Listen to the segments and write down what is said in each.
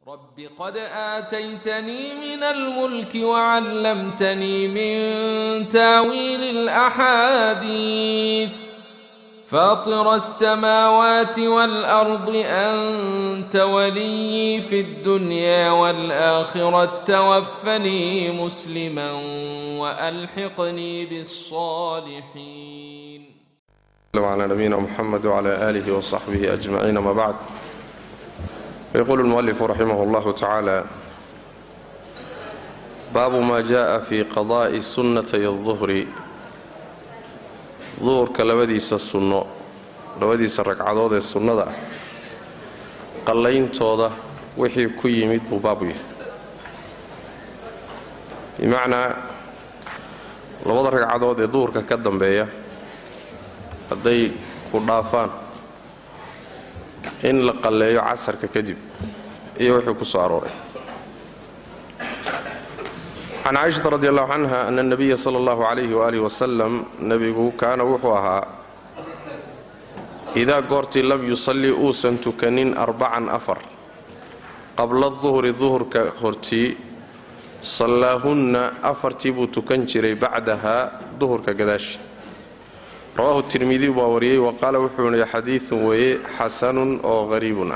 رب قد آتيتني من الملك وعلمتني من تاويل الأحاديث فاطر السماوات والأرض أنت ولي في الدنيا والآخرة توفني مسلما وألحقني بالصالحين. وعلى نبينا محمد وعلى آله وصحبه أجمعين، ما بعد. يقول المؤلف رحمه الله تعالى: باب ما جاء في قضاء سنتي الظهر. ظهرka labadiisa sunno, labadiisa ragcadood ee sunnada ah qallayntooda wixii ku yimid buu baabu yahay. bimacnaa labada ragcadood ee duhurka ka dambeeya hadday ku dhaafaan in la qalleeyo casarka kadib iyo wixii ku soo arooray. عن عائشة رضي الله عنها أن النبي صلى الله عليه وآله وسلم نبيه كان وحوها إذا قرت لم يصلي أوسا تكنين 4 أفر قبل الظهر كهرتي صلاهن أفرتيب تكنشري بعدها ظهر كقداش. رواه الترمذي ووريه وقال وحون حديث حسن أو غريب.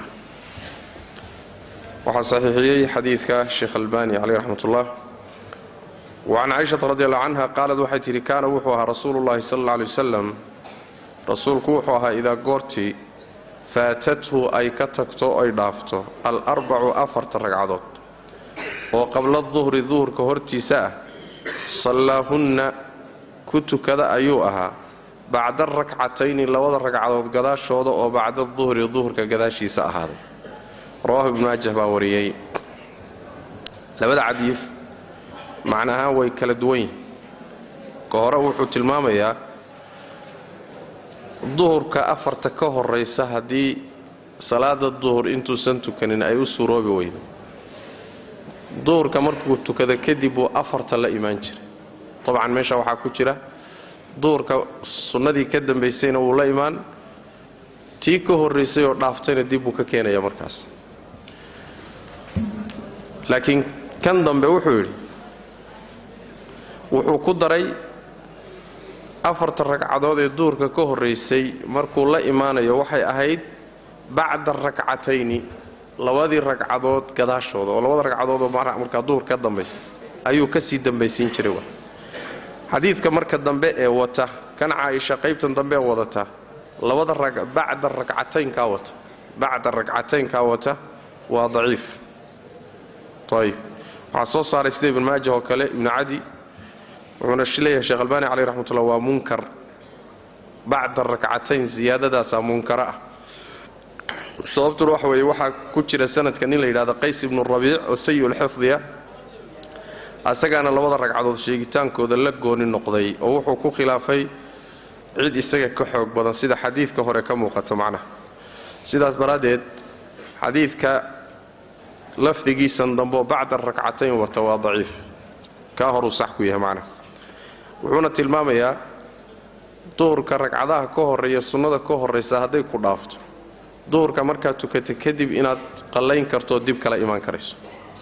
وحصحيحي حديث الشيخ الباني عليه رحمة الله. وعن عائشة رضي الله عنها قالت وحيتي كان وحوها رسول الله صلى الله عليه وسلم رسولك وحوها إذا قرتي فاتته أي كتكتو أي دافته 4 أفرت الرقعدات وقبل الظهر كهرتي ساعة صلاهن كنت كذا أيوها بعد الركعتين لوضع الرقعدات قداش شوضة وبعد الظهر كقداشي ساعة هذا. رواه ابن ماجه باوريي. لبدا حديث macnaha way kala duwan yihiin. ka hore wuxuu tilmaamayaa duhurka afarta ka horeysa haddii salaada duhur intuusan tukanin ay u suroobi weydo, duhurka markuu tukada kadib uu afarta la imaan jiray. dabcan meesha waxaa ku jira duhurka sunnadii ka dambaysayna wuu la imaan, tii ka horeysay oo dhaaftayna dib buu ka keenaya markaas. laakiin kan dambe wuxuu yidhi wuxuu ku daray 4 ragcadood ee duhurka ka horeysay markuu la imaanayo waxay ahayd bacda rakcatayni, labadii ragcadood gadaashooda oo labada ragcadood oo markaa duhur ka dambaysay ayuu ka sii dambaysiin jiray. xadiidka marka dambe ee wata kan Caaisha qaybtan dambe ee wadata labada bacda rakcatayn ka wata waa daciif. طيب waxa soo saaray sida ibn Maajah oo kale ibn Adi wuxuuna shileeyahay Sheekh Albani alayhi rahmatullah waa munkar. bacda rakcatayn ziyadadaas munkara ah. sababtu waxa weeye waxa ku jira sanadka nin la yiraahdo Qays ibn Rabi' oo sayyul hifdhiya, asagana labada ragcadood sheegitaankooda la gooni noqday oo wuxuu ku khilaafay cid isaga ka xoog badan sida xadiidka hore ka muuqata macnaha. sidaas daraadeed xadiidka lafdigiisan dambe bacda rakcatayn wata waa daciif, ka horu sax ku yahay macnaha. wuxuuna tilmaamayaa duhurka ragcadaha ka horeeya sunnada ka horeysa hadday ku dhaafto duhurka markaa tukata kadib inaad qallayn karto dib kala imaan karayso.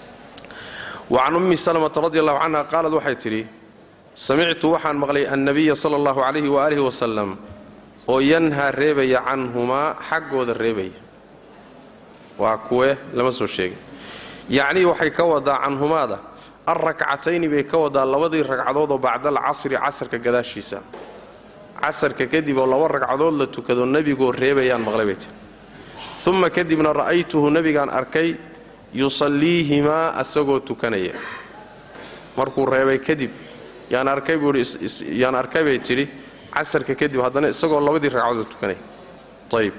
وعن أم سلمة رضي الله عنها قالت waxay tiri سمعت waxaan maqlay النبي صلى الله عليه وآله وسلم oo yanha reebaya canhumaa xaggooda reebaya. waa kuwe lama soo sheegay, yacni waxay ka wadaa canhumaada الركعتين bay ka wadaa labadii ragcadood oo bacda العصر casarka gadaashiisa, casarka kadib oo laba ragcadood la tukado nabigoo reebayaan maqlay bay tiri. ثم kadibna ra'aytuhu nabigaan arkay yusalliihima asagoo tukanaya. markuu reebay kadib yaan arkay bay tiri casarka kadib haddana isagoo labadii ragcadood tukanaya. طيب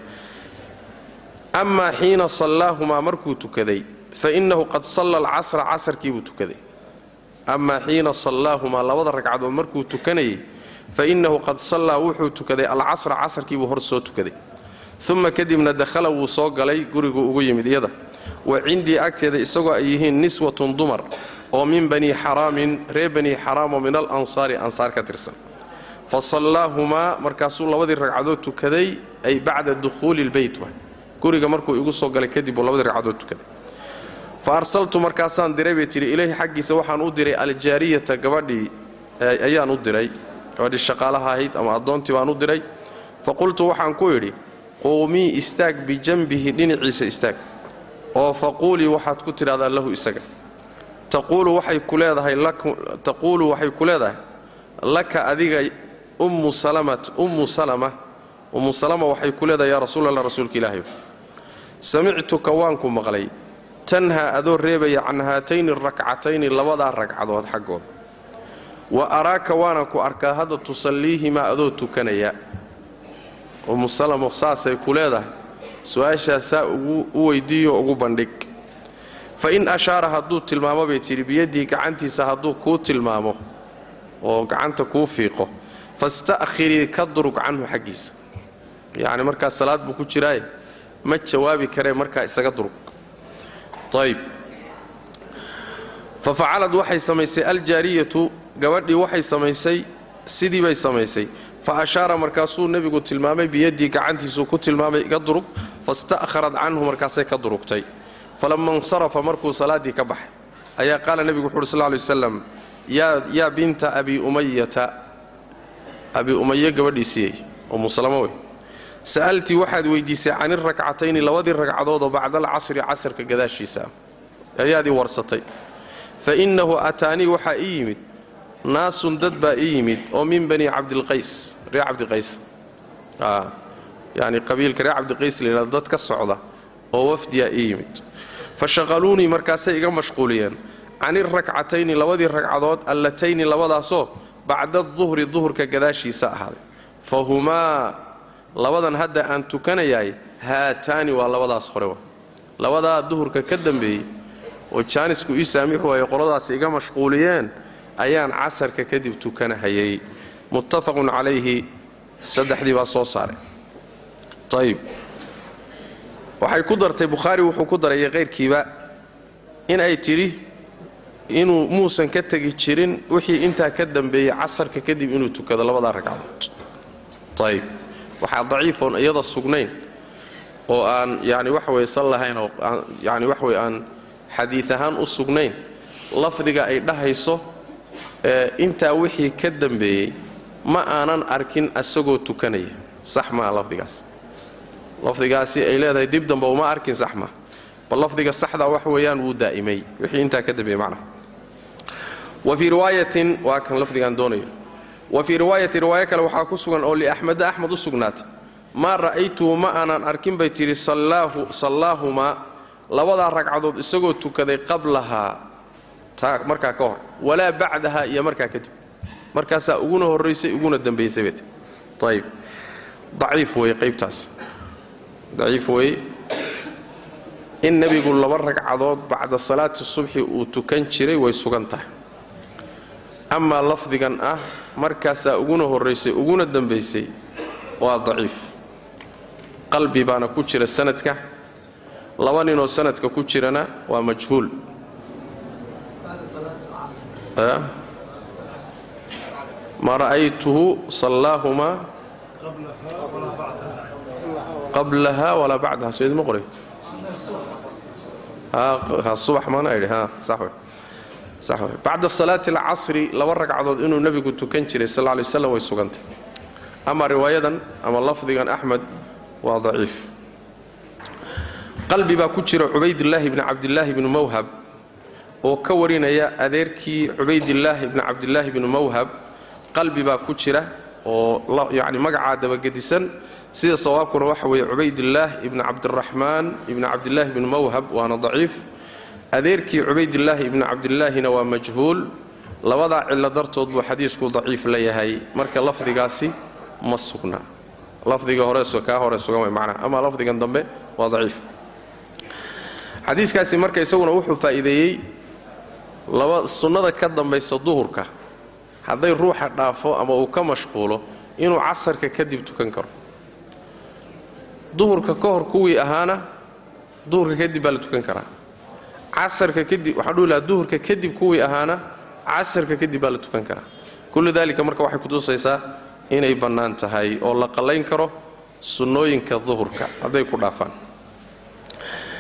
أما حين صلاهما markuu tukaday فإنه قد صلى العصر casarkiibuu tukaday. أما حين صلاهما labada ragcadood markuu tukanayay فإنه قد صلى wuxuu tukaday العصر casarkiibuu hor soo tukaday. ثم kadibna dakhala wuu soo galay gurigu ugu yimid iyada. وعندي agteeda isagoo ay yihiin niswatun dumar oo min bani xaraamin reer bani xaraam oo min al-ansaari ansaar ka tirsan. فصلاهما markaasuu labadii ragcadood tukaday ay bacda dukhuuli البيت, guriga markuu igu soo galay kadib labadii ragcadood tukaday. fa arsaltu markaasaan diray bay tidhi ilayhi xaggiisa waxaan u diray aljaariyata gabadhii ayaan u diray gabadhii shaqaalaha ahayd ama addoontii baan u diray fa qultu waxaan ku idhi quumii istaag bijanbihi dhinaciisa istaag oo faquulii waxaad ku tidhahdaa lahu isaga taquulu waxay ku leedahay laka adiga ummu salama waxay ku leedahay yaa rasuulallah rasuulka ilaahay samictuka waan ku maqlay tanhaa adoo reebaya can haatayni rakcatayni labadaa ragcadood xaggooda wa araaka waana ku arkaa hadda tusalliihimaa adoo tukanaya ummu salamo saasay ku leedahay su-aashaasaa u weyddiiyo ugu bandhig fa in ashaara hadduu tilmaamo bay tidhi biyadihi gacantiisa hadduu kuu tilmaamo oo gacanta kuu fiiqo fasta'khirii ka durug canhu xaggiisa yacni markaa salaad buu ku jiraaye ma jawaabi karee markaa isaga durug ayb fa facalad waxay samaysay aljaariyatu gabadhii waxay samaysay sidii bay samaysay fa ashaara markaasuu nebigu tilmaamay biyadii gacantiisuu ku tilmaamay iga durug fasta'kharad canhu markaasay ka durugtay falamma insarafa markuu salaaddii ka baxay ayaa qaala nebigu wuxu uhi sal ly wasalam yaa binta abi umaye gabadhiisiyey ummu salamo wey sa'altii waxaad weyddiisay can irakcatayni labadii ragcadoodoo bacda alcasri casarka gadaashiisa ayaadii warsatay fa innahu ataanii waxaa ii yimid naasun dad baa ii yimid oo min bani cabdilqays reer cabdiqays yani qabiilka reer cabdiqays layidhahdo dad ka socda oo wafdiyaa ii yimid fa shaqaluunii markaasay iga mashquuliyeen can irakcatayni labadii ragcadood allatayni labadaasoo bacda aduhri duhurka gadaashiisa ahaaday fa humaa labadan hadda aan tukanayaay haataani waa labadaas hore labadaa duhurka ka dambeeyey oo jaanisku ii saamix waaye qoladaasi iga mashquuliyeen ayaan casarka kadib tukanahayay muttafaqun calayhi saddexdii baa soo saaray ayib waxay ku dartay bukhaari wuxuu ku darayay qayrkiiba in ay tidhi inuu muusan ka tegi jirin wixii intaa ka dambeeyey casarka kadib inuu tukado labadaa ragcadood ayib waxaa daciifoon iyada sugnayn oo aan yani waxaweye sal lahayn oo yani waxaweye aan xadiid ahaan u sugnayn lafdiga ay dhahayso intaa wixii ka dambeeyey ma aanan arkin asagoo tukanaya sax maa lafdigaasi ay leedahay dib dambe uma arkin sax maa bal lafdiga saxda wax weeyaan wuu daa'imay wixii intaa ka dambeeyey macnaha wa fii riwaayatin waa kan lafdigaan doonayo wa fii riwaayati riwaayo kale waxaa ku sugan oo liaxmeda axmed u sugnaatay maa ra'aytuhu ma aanan arkin bay tidhi sallaahumaa labadaa ragcadood isagoo tukaday qablahaa taa markaa ka hor walaa bacdaha iyo markaa kadib markaasaa uguna horraysay uguna dambaysay bay tii ayib daciif weeye qaybtaas daciif weeye in nebigu laba ragcadood bacda salaati subxi uu tukan jiray way sugan tahay amaa lafdigan ah markaasaa uguna horraysay uguna dambaysay waa daciif qalbi baana ku jira sanadka laba ninoo sanadka ku jirana waa majhuul ma ra'aytuhu sallaahumaa qablaha walaa bacdaha soo idma qoray subax maana idhi sax wey bacda salaati alcasri laba ragcadood inuu nebigu tukan jiray sal lla lay waslam way sugantay ama riwaayadan ama lafdigan axmed waa daciif qalbi baa ku jira cubaydillaahi bni cabdillaahi bni mawhab oo ka warinaya adeerkii cubaydillaahi bni cabdillaahi bni mawhab qalbi baa ku jira oo yani magacaa dabagedisan sida sawaabkuna waxa weeye cubaydillaah ibni cabdiraxmaan ibni cabdillaahi bni mawhab waana daciif adeerkii cubaydillaahi ibni cabdillaahina waa majhuul labadaa cillo dartood buu xadiisku daciif la yahay marka lafdigaasi ma sugna lafdiga kaa hore sugan way macnaha ama lafdigan dambe waa daciif xadiiskaasi marka isaguna wuxuu faa'iideeyey laba sunnada ka dambaysa duhurka hadday ruuxa dhaafo ama uu ka mashquulo inuu casarka kadib tukan karo duhurka ka hor kuwii ahaana duhurka kadib baa la tukan karaa casarka kadib waxaan dhihi lahaa duhurka kadib kuwii ahaana casarka kadib baa la tukan karaa kullu daalika marka waxay kutusaysaa inay bannaan tahay oo la qallayn karo sunnooyinka duhurka hadday ku dhaafaan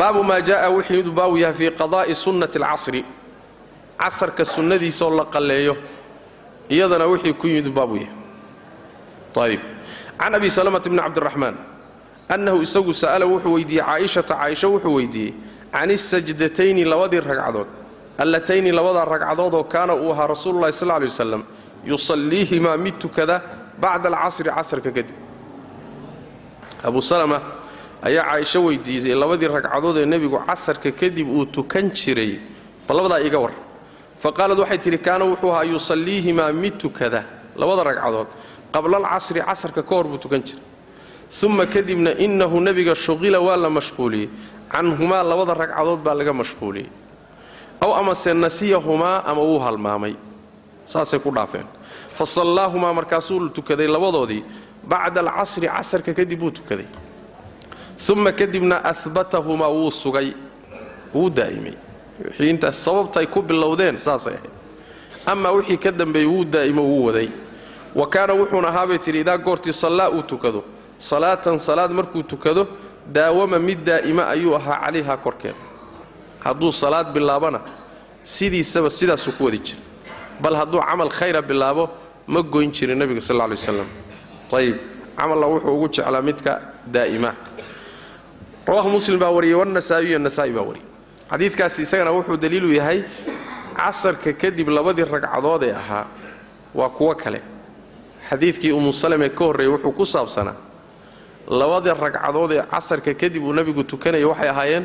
baabu maa jaa'a wuxuu yimid baabu yahay fii qadaa'i sunnati alcasri casarka sunnadiisoo la qalleeyo iyadana wixii ku yimid baabu yahay ayib can abi salamata bni cabdiraxmaan annahu isagu sa'ala wuxuu weydiiyey caaisha wuxuu weydiiyey can isajdatayni labadii ragcadood allatayni labadaa ragcadood oo kaana uu ahaa rasuululahi sal lay wasalam yusalliihimaa mid tukada bacda alcasri casarka kadib abu salama ayaa caaisho weydiisay labadii ragcadood ee nebigu casarka kadib uu tukan jiray bal labadaa iga war faqaalad waxay tidhi kaana wuxuu ahaa yusalliihimaa mid tukada labada ragcadood qabla alcasri casarka ka hor buu tukan jiray uma kadibna innahu nebiga shuqila waa la mashquuliyey canhumaa labada ragcadood baa laga mashquuliyey aw amase nasiyahumaa ama wuu halmaamay saasay ku dhaafeen fa sallaahumaa markaasuu tukaday labadoodii bacda alcasri casarka kadib wuu tukaday uma kadibna abatahumaa wuu sugay wuu daa'imay wixii intaas sababtay ku bilowdeen saasay ahayd amaa wixii ka dambeeyey wuu daa'imo wuu waday wa kaana wuxuuna ahaabay tidhi idaa goortii sallaa uu tukado salaatan salaad markuu tukado daawama mid daa'ima ayuu ahaa calayhaa korkeeda hadduu salaad bilaabana sidiisaba sidaasuu ku wadi jira bal hadduu camal khayra bilaabo ma goyn jirin nebiga sal lay waslam ayib camalla wuxuu ugu jeclaa midka daa'ima rawahu muslim baa wariyey wanasaa'iyu nasaa'i baa wariyey xadiidkaasi isagana wuxuu daliilu yahay casarka kadib labadii ragcadood ee ahaa waa kuwo kale xadiidkii umu salame ka horreeyey wuxuu ku saabsanaa labadii ragcadood ee casarka kadib uu nebigu tukanaya waxay ahaayeen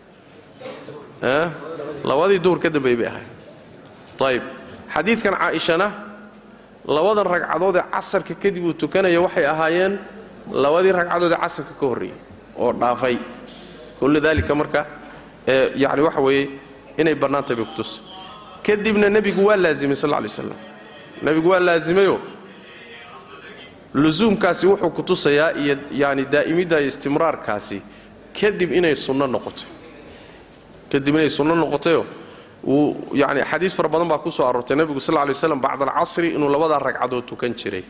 labadii duhur ka dambeeyey bay ahaayeen ayib xadiidkan caaishana labadan ragcadood ee casarka kadib uu tukanaya waxay ahaayeen labadii ragcadood ee casarka ka horreeyey oo dhaafay kullu daalika marka yani waxa weeye inay bannaantahay bay kutusa kadibna nebigu waa laazimay sal lay waslam nebigu waa laazimayoo lusuumkaasi wuxuu ku tusayaa iyo yani daa'imidda iyo istimraarkaasi kadib inay sunno noqotay oo uu yani xadiis fara badan baa ku soo aroortay nebigu sal lay waslam bacda alcasri inuu labadaa ragcadood tukan jiray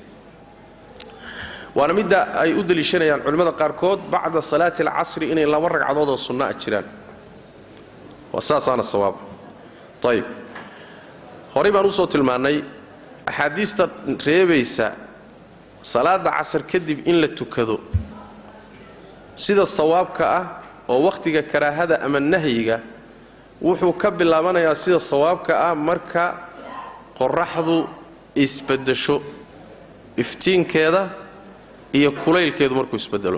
waana midda ay u deliishanayaan culimmada qaarkood bacda salaati alcasri inay laba ragcadood oo sunno ah jiraan waa saasaana sawaaba ayib horey baan usoo tilmaannay axaadiista reebaysa salaada casar kadib in la tukado sida sawaabka ah oo wakhtiga karaahada ama nahyiga wuxuu ka bilaabanayaa sida sawaabka ah marka qoraxdu isbedesho iftiinkeeda iyo kulaylkeedu markuu isbedelo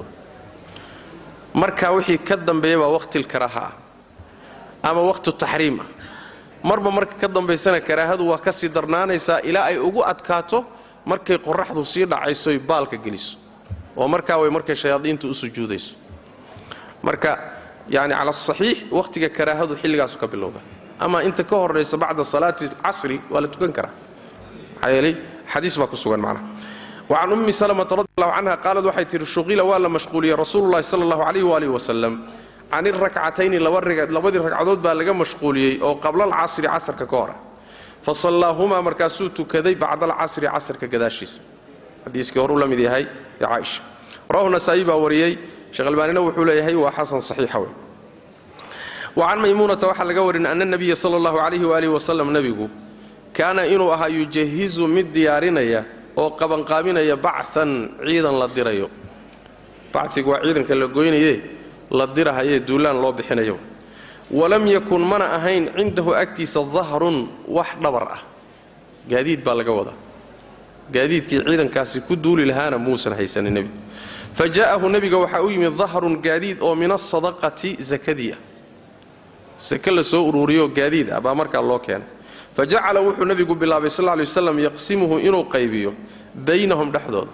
marka wixii ka dambeeya baa waqti karaaha ah ama waqti taxriim ah marba marka ka dambeysana karaahadu waa ka sii darnaanaysaa ilaa ay ugu adkaato markay qoraxdu sii dhacayso ay baalka geliso oo markaa way markay shayaadiintu u sujuudayso marka yani cala saxiix waqtiga karaahadu xilligaasu ka bilowda ama inta ka horaysa bacda salaati casri waa la tukan karaa maxaa yeelay xadiis baa ku sugan macnaha وعن أم سلمة رضي الله عنها قالت وحيت الشغيل ولا مشغولية رسول الله صلى الله عليه وآله وسلم عن الركعتين لبدي ركعدود بقى لقى مشغولية أو قبل العصر عصر ككورة فصلاهما مركاسوت كذي بعد العصر عصر كقداشيس حديث كورو لم يدي هاي يا عائشة راه نسايبا وريي شغل باننا وحولي هاي وحسن صحيح وي وعن ميمونة وحل قورن أن النبي صلى الله عليه وآله وسلم نبيه كان إنه أها يجهز من ديارنا oo qabanqaabinaya bacthan ciidan la dirayo bactigu waa ciidanka la goynaye la dirahaye duulaan loo bixinayo walam yakun mana ahayn cindahu agtiisa dhahrun wax dhabar ah gaadiid baa laga wadaa gaadiidkii ciidankaasi ku duuli lahaana muusan haysanin nebi fajaahu nabiga waxa uu yimid dhahrun gaadiid oo min as-sadaqati zakadiya sakala soo ururiyo gaadiid aba marka loo keenay فجعل وحو النبي بالله صلى الله عليه وسلم يقسمه إنه قيبيه بينهم دحدود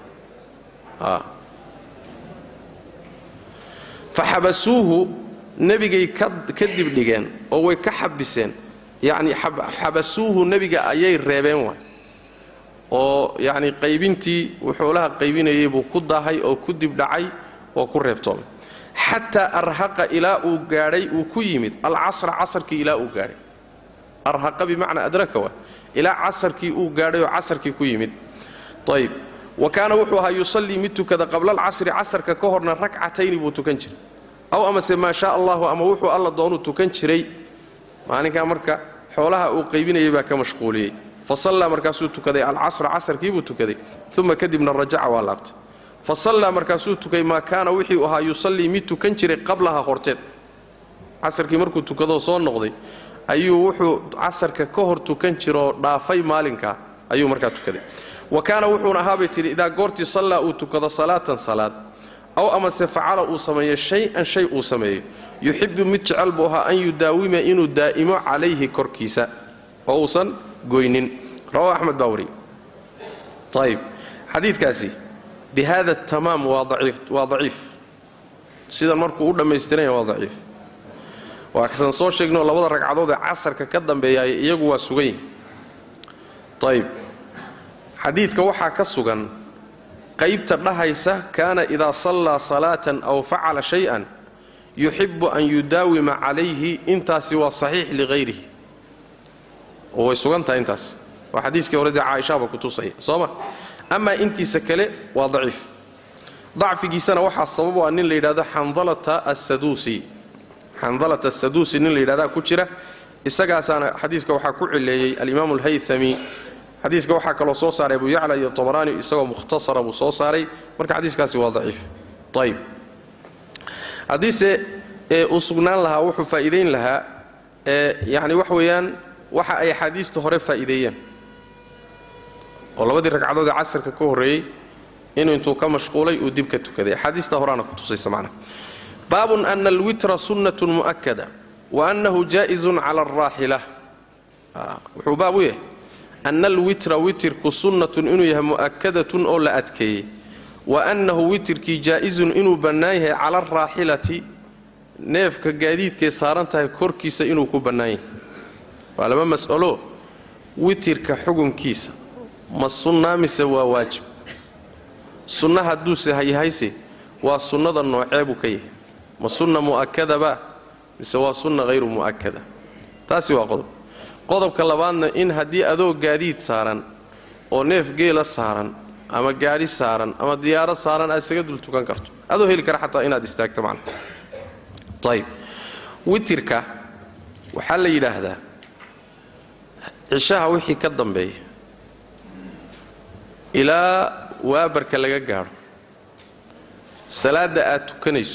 فحبسوه نبي كذب ديجان أو كحبسين يعني حبسوه نبي أيي الربين أو يعني قيبينتي وحولها قيبين يبو كدهاي أو كذب دعي وكربتهم حتى أرهق إلى أوجاري وكيمد العصر عصر كي إلى أوجاري أرهق بمعنى أدركه إلى عصركي وقاري وعصركي كيمد طيب وكان وحوها يصلي متو كذا قبل العصر عصر ككهرنا ركعتين بوتكنجر aw amase maa shaa allahu ama wuxuu alla doonuu tukan jiray maalinkaa marka xoolaha uu qaybinayay baa ka mashquuliyey fasallaa markaasuu tukaday alcasra casarkiibuu tukaday uma kadibna rajaca waa laabtay fasallaa markaasuu tukay maa kaana wixii ahaa yusallii mid tukan jiray qablaha horteed casarkii markuu tukadoo soo noqday ayuu wuxuu casarka ka hor tukan jiroo dhaafay maalinkaa ayuu markaa tukaday wa kaana wuxuuna ahaabay tidhi idaa goortii sallaa uu tukado salaatan salaad aw amase facala uu sameeyo shay-an shay uu sameeyo yuxibbu mid jecel buu ahaa an yudaawima inuu daa'imo calayhi korkiisa oo uusan goynin rawahu axmed baa wariyey ayib xadiidkaasi bihada tamaam waa daciif sidan markuu u dhammaystiranya waa daciif waa kasan soo sheegnoo labada ragcadood ee casarka ka dambeeyaay iyagu waa sugan yihin ayib xadiidka waxaa ka sugan qaybta dhahaysa kaana idaa sallaa salaatan aw facala shay-an yuxibbu an yudaawima calayhi intaasi waa saxiix ligayrihi oo way sugan tahay intaas waa xadiiskii horedee caaishaaba ku tusaya sooma amaa intiisa kale waa daciif dacfigiisana waxaa sabab u ah nin la yidhahdo xandalata asaduusi nin la yidhahdaa ku jira isagaasaana xadiiska waxaa ku cileeyey alimaamu alhaythami xadiiska waxaa kaloo soo saaray abu yacla iyo tabaraani isagoo mukhtasara buu soo saaray marka xadiiskaasi waa daciif ayib haddiise uu sugnaan lahaa wuxuu faa'iidayn lahaa yani wax weeyaan waxa ay axaadiista hore faa'iideeyeen oo labadii ragcadood ee casarka ka horreeyey inuu intuu ka mashquulay uu dib ka tukaday axaadiista horaana ku tusaysa macnaha baabun ana alwitra sunnatun mu'akada wa annahu jaa'izun cala alraaxila wuxuu baab u yahay ana alwitra witirku sunnatun inuu yahay mu'akadatun oo la adkeeyey wa annahu witirkii jaa'izun inuu bannaan yahay cala alraaxilati neefka gaadiidkay saaran tahay korkiisa inuu ku bannaan yahay waa laba mas'alo witirka xukunkiisa ma sunnaa mise waa waajib sunna hadduuse hayhayse waa sunnada noocee buu ka yahay ma sunna mu'akadaba mise waa sunna hayru mu'akada taasi waa qodobka labaadna in haddii adoo gaadiid saaran oo neef geela saaran ama gaadhi saaran ama diyaaro saaran aad isaga dul tukan karto adoo heli kara xataa inaad istaagto macna ayib witirka waxaa la yidhaahdaa cishaha wixii ka dambeeya ilaa waabarka laga gaadho salaadda aad tukanayso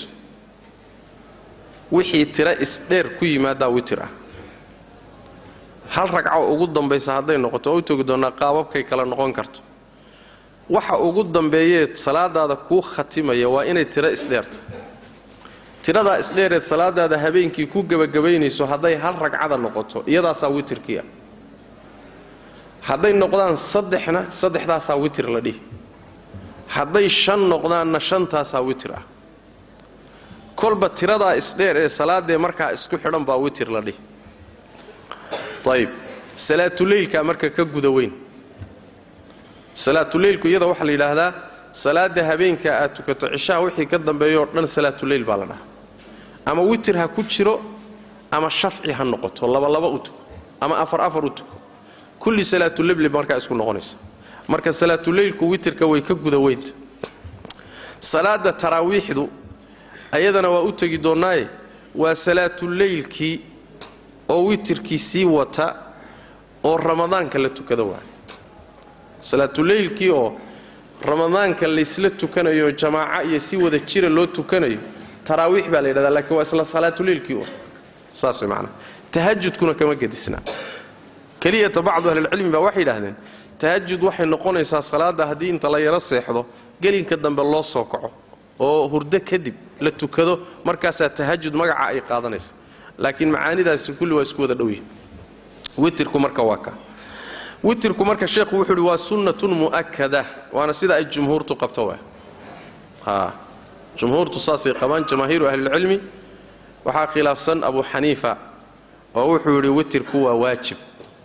wixii tiro isdheer ku yimaadaa witir ah hal ragco ugu dambaysa hadday noqoto waa u togi doonnaa qaababkay kala noqon karto waxa ugu dambeeyee salaadaada kuu khatimaya waa inay tiro isdheerta tiradaa isdheereed salaadaada habeenkii ku gebagabaynayso hadday hal ragcada noqoto iyadaasaa witirkii ah hadday noqdaan saddexna saddexdaasaa witir la dhihi hadday shan noqdaanna shantaasaa witir ah kolba tiradaa isdheer ee salaadee markaa isku xidhan baa witir la dhihi ayib salaatuleylkaa marka ka guda weyn salaatuleylku iyada waxaa la yidhaahdaa salaada habeenkaa aad tukato cishaha wixii ka dambeeyo oo dhan salaatuleyl baa la dhahaa ama witir ha ku jiro ama shafci ha noqoto labalaba u tuko ama afar u tuko kulli salaatuleyl markaa isku noqonaysa marka salaatuleylku witirka way ka guda weynta salaada taraawiixdu ayadana waa u tegi doonnaaye waa salaatuleylkii oo witirkii sii wata oo ramadaanka la tukada waayo salaatuleylkii oo ramadaanka laysla tukanayo jamaaca iyo si wada jira loo tukanayo taraawiix baa la yidhahdaa laakiin waa isla salaatuleylkii oo saas way macnaha tahajudkuna kama gedisna keliyata bacdu ahlilcilmi baa waxay yidhaahdeen tahajud waxay noqonaysaa salaadda haddii inta la yaro seexdo gelinka dambe loo soo kaco oo hurdo kadib la tukado markaasaa tahajud magaca ay qaadanaysa laakiin macaanidaasi kulli waa isku wada dhow yihin witirku marka waa ka witirku marka sheekhu wuxuu uhi waa sunnatun mu'akada waana sida ay jumhuurtu qabto waa jumhuurtu saasay qabaan jamaahiiru ahlilcilmi waxaa khilaafsan abu xaniifa oo wuxuu yidhi witirku waa waajib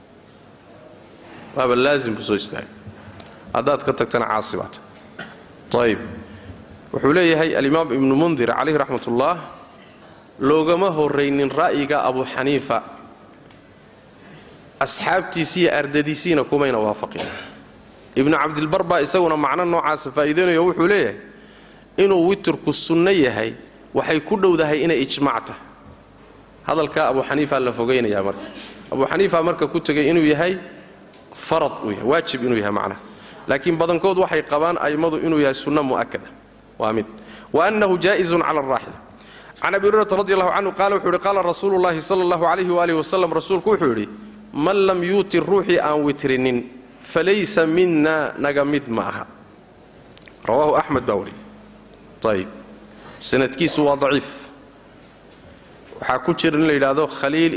waaba laazim buu soo istaagay haddaad ka tagtana caasi baata ayib wuxuu leeyahay alimaam ibnu mundir calayhi raxmatullah loogama horraynin ra'yiga abu xaniifa asxaabtiisiiyo ardadiisiina kumayna waafaqin ibnu cabdilbar baa isaguna macno noocaasa faa'iidaynayo wuxuu leeyahay inuu witirku sunno yahay waxay ku dhowdahay inay ijmaacta hadalka Abu Hanifa la fogeynaya marka Abu Hanifa marka ku tagay inuu yahay farad uu yahay waajib inuu yahay macna laakiin badankood waxay qabaan aymadu inuu yahay sunna muakkada waa mid wa annahu jaa'izun 'ala ar-rahil عن أبي هريرة رضي الله عنه قال وحوري قال رسول الله صلى الله عليه وآله وسلم رسولك وحوري من لم يوتر روحي عن وترنين فليس منا نجمد معها رواه أحمد باوري طيب سنة كيس ضعيف وحاكوتشر اللي هذا خليل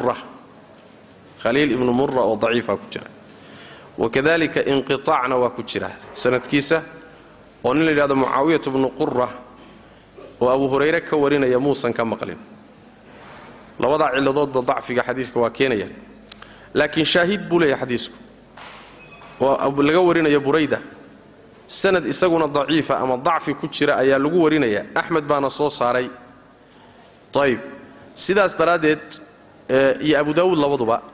ابن مرة وضعيف كوتشر وكذلك انقطاعنا وكوتشره سنة كيسة ونلي هذا معاوية بن قرة وأبو هريرة كورينا يا موسى كما قلنا لوضع علادات بضعف حديثك وكينيا لكن شاهد بولي حديثك وأبو لغورينا يا بريدة سند إساقنا ضعيفة أما ضعف كتشرة أيا لغورينا يا أحمد بانا صوص علي طيب سيدا استرادت يا أبو داود لوضع بقى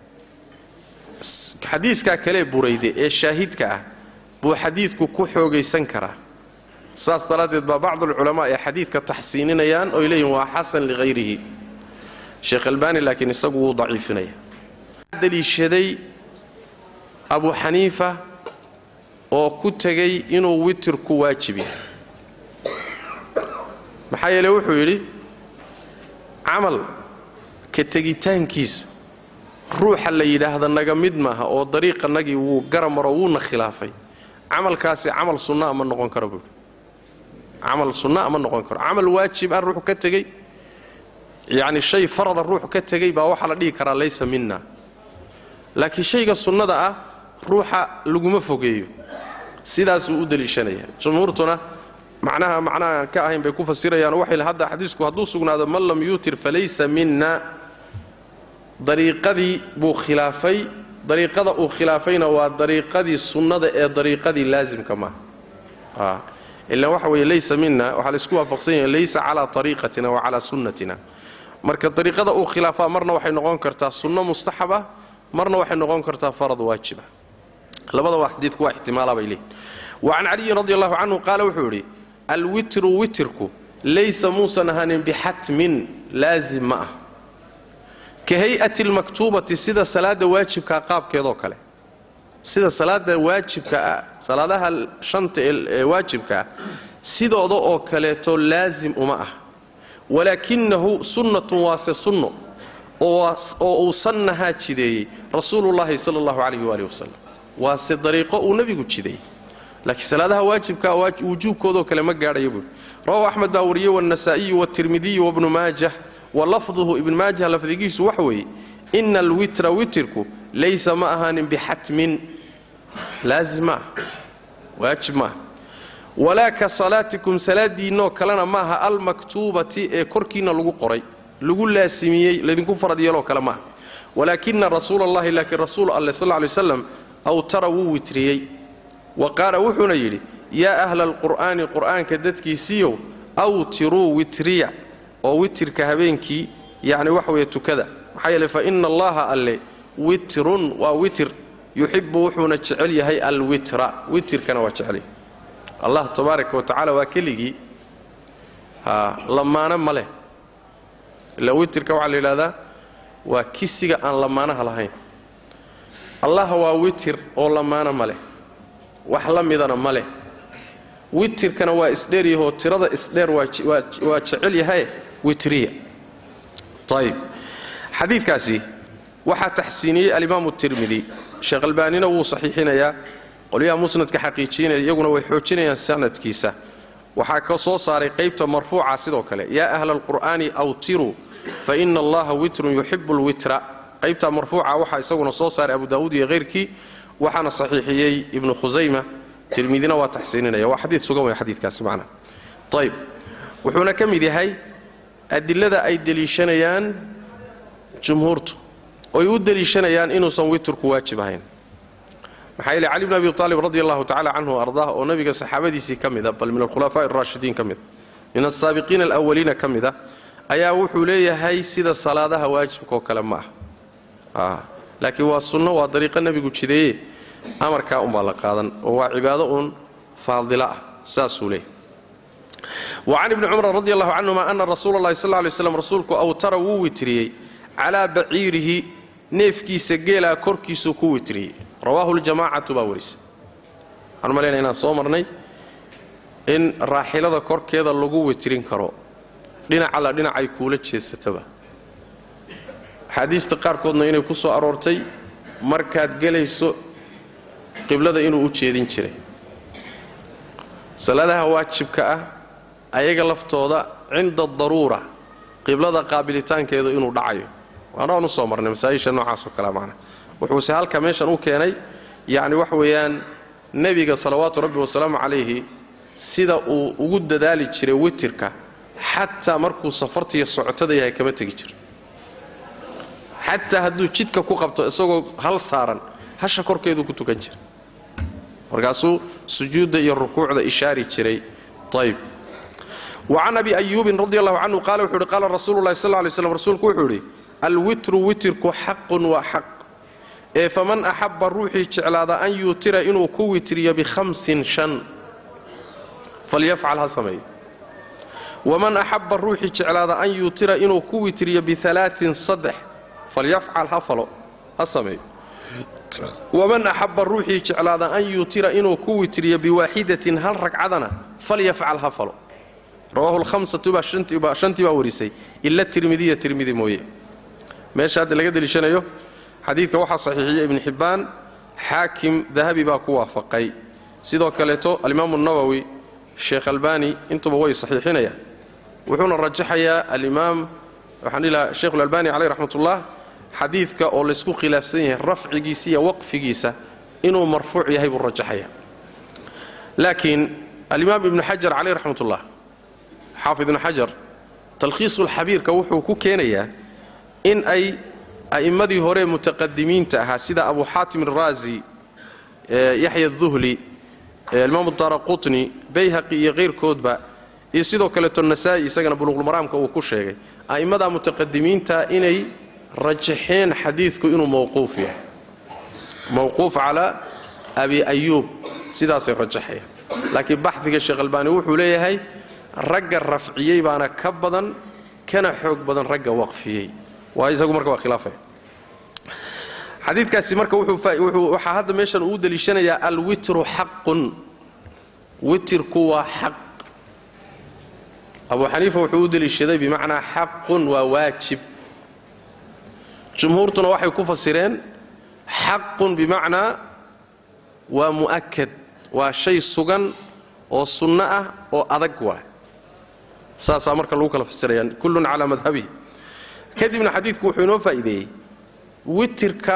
حديثك كلي بريدة الشاهدك بو حديثك كحوغي سنكره saas daradeed baa bacd ulama ee xadiidka taxsiininayaan oo ilayeen waa xasan ligayrihi Sheikh Albani laakiin isagu wuu daciifinaya daliishaday Abu Hanifa oo ku tagay inuu witrku waajib yahay maxaa yeelay wuxuu yiri amal ka tagitaankiisa ruuxa la yiraahdo naga mid maaha oo dariiqanagii wuu garamaro wuuna khilaafay amalkaasi amal sunna ama noqon karo عمل سنة أما نقول كر عمل واجب الروح كتجي يعني شيء فرض الروح كتجي بوح على دي كرا ليس منا لكن شيء السنة ده روح لجوم فوقيه سيدا سؤال للشنية جمهورتنا معناها كأهم بيكون فسيرة يعني وحي لهذا حديثك هذا هذا من لم يوتر فليس منا طريقة دي بو خلافي طريقة أو خلافين وطريقة دي السنة ده طريقة دي لازم كمان إلا وحوي ليس منا وحال اسكوها فقصين ليس على طريقتنا وعلى سنتنا مركا الطريقة أو خلافة مرنا وحي نقون كرتا سنة مستحبة مرنا وحي نقون كرتا فرض واجبة لبدا واحديثك واحتمالا بيليه وعن علي رضي الله عنه قال وحوري الوتر وترك ليس موسى نهان بحتم لازم معه كهيئة المكتوبة سيدة صلاة واجب كاقاب كيدو كله sida salaada waajibka salaadaha shanta waajibka sidooda oo kaleeto laazim uma ah walakinahu sunnatun waasa sunno oo sannaha jideeyay rasuulullaahi sallallahu alayhi wa alihi wasallam waasa dariiqo uu nabigu jideeyay laakiin salaadaha waajibka wujuubkooda kale ma gaadhayo buu rawahu ahmad baa wariyay wan-nasaa'i wat-tirmidhi wa ibn maajah wa lafdhuhu ibn maajah lafdigiisu waxa weeye innal witra witrku ليس معها بحتم لازم واجب ما ولا كصلاتكم صلاتي نو كلنا معها المكتوبة كركينا لغو قري لغو لاسميي لدينكم فرد يلو كلمة ولكن رسول الله لكن رسول الله صلى الله عليه وسلم أو تروا وتريي وقال وحنا يلي يا أهل القرآن قرآن كدتكي سيو أو تروا وتريا أو وتر كهبينكي يعني وحوية كذا حيال فإن الله اللي وتر ووتر يحب وحونا تشعلي هي الوتر وتر كان وتشعلي الله تبارك وتعالى وكله لما أنا مله لو وتر كوعلي هذا وكسيق أن لما أنا هلاهين الله هو وتر ولما أنا مله وحلم إذا أنا مله وتر كان وإسديري هو ترى إسدير وتشعلي هي وترية طيب حديث كاسي وحا تحسيني الإمام الترمذي شيخ البانينا وهو صحيحين يا قولوا مسند كحقيقيين يقولون ويحوجين يا سنة كيسة وحا كسو صاري قيبته مرفوعة سيدو كله يا أهل القرآن أوتروا فإن الله وتر يحب الوتر قيبته مرفوعة وحا يسوون صو صار أبو داود غيركي وحنا صحيحيي ابن خزيمة ترمذينا وتحسيننا يا وحديث سوغا حديث كاس معنا طيب وحنا كم دي هي أدلة أي دليشانيان جمهورته ويودل يشنيان إنه صوتر كواجبين محايل علي بن أبي طالب رضي الله تعالى عنه وأرضاه ونبي الصحابة سي كمذا بل من الخلفاء الراشدين كمذا من السابقين الأولين كمذا أيا وحوليه هاي سيد الصلاة واجب كلام معه لكن والسنة وطريق النبي قد شديه أمر كأم بالقادا وعبادة فاضلة ساسوليه وعن ابن عمر رضي الله عنهما أن رسول الله صلى الله عليه وسلم رسولك أوتر ووتري على بعيره نيفكي سجيلا كركي سكو وتري رواه الجماعة باوريس أنا مالينا هنا صومرني إن راحلة كركي هذا اللقو وترين كرو لنا على لنا عيكولة شيء ستبه حديث تقار كودنا إنه كسو أرورتي مركات جليسو قبلة إنه وتشيدين شري صلاة واجب كأ ayaga laftooda cinda daruura qiblada qaabilitaankeedu inuu dhacayo waana soo marnay masaa'isha noocaas oo kala macna wuxuu si halka meeshan u keenay yaani wax weeyaan nabiga salawaatu rabbi wa salaamu alayhi sida uu ugu dadaali jiray witirka hatta markuu safarta iyo socotada yahay kama tagi jir hatta hadduu jidka ku qabto isagoo hal saaran hasha korkeedu ku tukan jir markaasuu sujuuda iyo rukuucda ishaari jiray طيب وعن أبي أيوب رضي الله عنه قال وحوري قال رسول الله صلى الله عليه وسلم رسولك وحوري الوتر وترك حق وحق فمن أحب الروح على أن يوتر إنه كوتري ب5 شن فليفعلها سمي ومن أحب الروح على أن يوتر إنه كوتري ب3 صدح فليفعلها فلو السمي ومن أحب الروح على أن يوتر إنه كوتري ب1 هل ركعدنا فليفعلها فلو رواه الخمسة شنتي باوريسي إلا الترمذي مويه ماشي هذا اللي قدر يشنيه حديثك وحى صحيحية ابن حبان حاكم ذهبي باكو وافقي سيدو كاليتو الإمام النووي الشيخ الباني انتو بوي صحيحين يا وحونا الرجحية الإمام وحنيلا الشيخ الألباني عليه رحمة الله حديثك أو لسكو خلاف سنه رفع جيسية وقف جيسة إنه مرفوع يهيب الرجحية لكن الإمام ابن حجر عليه رحمة الله حافظ ابن حجر تلخيص الحبير كوحو كوكينيا إن أي أئمدي هوري متقدمين تأها سيدا أبو حاتم الرازي يحيى الذهلي الإمام الدارقطني بيهقي غير كودبا يسيدو كالتو النسائي سجن بلوغ المرام كوكوشيغي أئمدا متقدمين تا إني رجحين حديثكو إنه موقوف على أبي أيوب سيدا سيرجحيه لكن بحثك الشيخ الباني وحو ليهي ragga rafciyay baana ka badan kana xoog badan ragga waqfiyay waa isagu marka waa khilaafay xadiidkaasi marka wuxuu waxa hadda meeshan uu daliishanaya al-witru haqqun witrku waa haq Abu Hanifa wuxuu daliishaday bimaana haqqun wa waajib jumhuurtuna waxay ku fasireen haqqun bimaana wa muakkad wa shay sugan oo sunna ah oo adag waa ساسا مركا لو كلا فسريان كل على مذهبه كدبنا حديثك وحو inoo faa'iideeyay witirka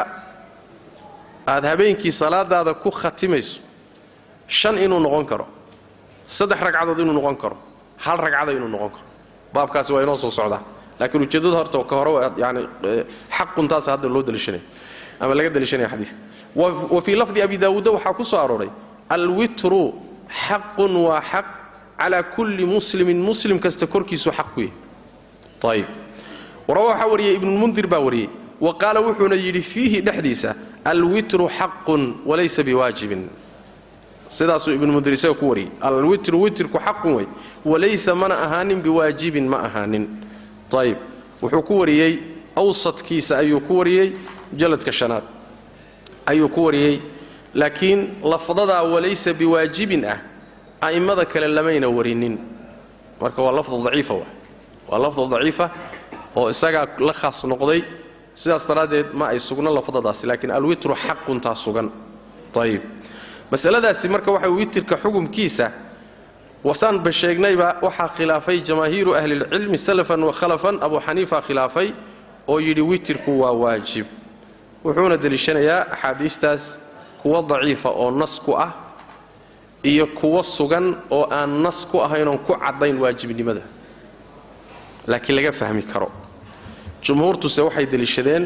aad habeenkii salaadaada ku khatimayso 5 inuu noqon karo 3 ragcadood inuu noqon karo 1 ragcad inuu noqon karo baabkaasi waa inoo soo socdaa laakiin ujeedadu horta ka hore yaani xaqun taas hadda loo dalishanay ama laga dalishanay xadiis wa fi lafdi abi daawud waxa ku soo arooray al-witru haqqun wa haqq على كل مسلم كاستكركيس حقه طيب وروى حوري ابن المنذر باوري وقال وحنا يري فيه دحديسه الوتر حق وليس بواجب سداس ابن المنذر سكوري الوتر حق وليس من اهان بواجب ما اهان طيب وحكوري اوسط كيس ايو كوري جلد كشنات ايو كوري لكن لفظها وليس بواجب أئمة كلا لمين ورينين marka waa lafd dhaif waa lafd dhaifa oo isaga la khaas noqday sidaas daraadeed ma ay sugna lafdadaas laakiin alwitru haqqun taasugan tayib masaladaasi marka waxa witirka xukumkiisa wasan basheegnayba waxa khilaafay jamaahiiru ahli ilm salafan wa khalafan abu hanifa khilaafay oo yiri witirku waa waajib wuxuuna dalishanayaa ahadiistaas kuwa dhaifa oo nasku ah iyo kuwa sugan oo aan nas ku ahayn oo ku cadayn waajibnimada laakiin laga fahmi karo jumhuurtu se waxay dalishadeen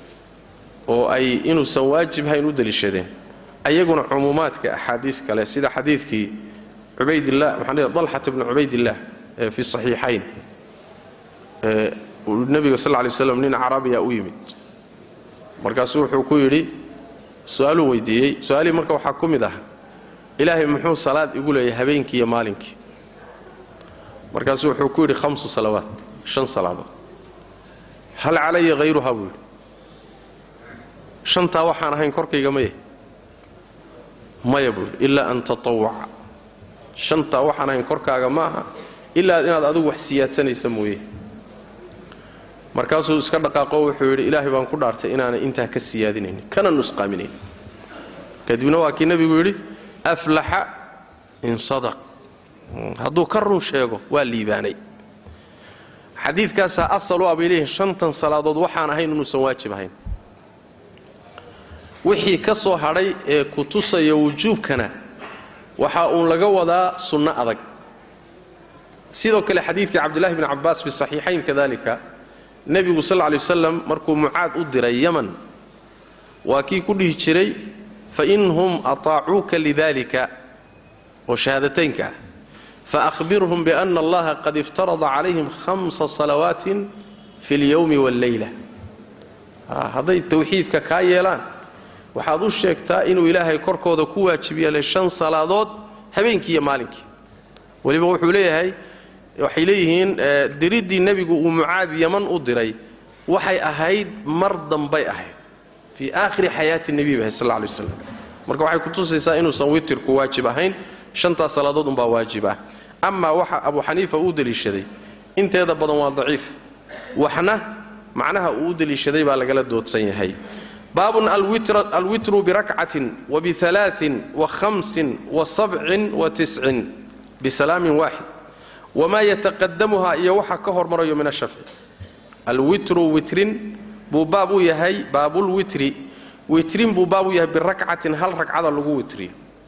oo ay inuu san waajib hayn u dalishadeen ayaguna umuumaadka ahadiis kale sida xadiidkii Ubaydillah maxamed Talha ibn Ubaydillah fi sahihayn nabiga sallallahu alayhi wasallam nin arabiya u yimid markaas wuxuu ku yiri su'aal weydiiyay su'aali marka waxa ku mid ah ilaahay muxuu salaad igu leeyahay habeenkii iyo maalinkii markaasuu wuxuu ku yidhi 5 salawaat 5 salaadood hal calaya hayruha buu yidhi shantaa waxaan ahayn korkayga maya buu yidhi ilaa an tatawwaca shantaa waxaan ahayn korkaaga maaha ilaa inaad adigu wax siyaadsanaysa mooye markaasuu iska dhaqaaqo wuxuu yidhi ilaahay baan ku dhaartay inaanay intaa ka siyaadinaynin kana nusqaaminayn kadibna waa kii nebigu yidhi aflaxa in sadaq hadduu ka run sheego waa liibaanay xadiidkaasaa asal u abay leeyihin 5 salaadood waxaan ahayn inuusan waajib ahayn wixii ka soo hadhay ee ku tusaya wujuubkana waxa uu laga wadaa sunno adag sidoo kale xadiidkii cabdullaahi ibn cabbaas fi saxiixayn kadalika nebigu sal lla alay wasalam markuu mucaad u diray yaman waa kii ku dhihi jiray fa inhum ataacuuka lidalika oo shahaadataynka ah فأخبرهم بأن الله قد افترض عليهم 5 صلوات في اليوم والليلة هذا التوحيد كايلان waxaad u sheegtaa inuu ilaahay korkooda ku waajibiyay 5 salaadood habeenkii iyo maalinkii waliba wuxuu leeyahay waxay leeyihiin diridii nabigu uu mucaad yaman u diray waxay ahayd mar dambay ahayd fi aakhir hayati nabi sallallahu alayhi wasallam marka waxay ku tusaysaa inuu san witir ku waajib ahayn 5 salaadood baa waajib ah ama waxa Abu Hanifa uu daliishaday inteeda badan waa daciif waxna macnaha uu daliishaday baa laga la doodsan yahay باب الوتر بركعة وب3 و5 و7 و9 بسلام واحد وما يتقدمها يوحى كهر مريو من الشفع الوتر وترين ببابو يهي باب الوتر وترين ببابو يهي بركعة هل ركعة لغو وتري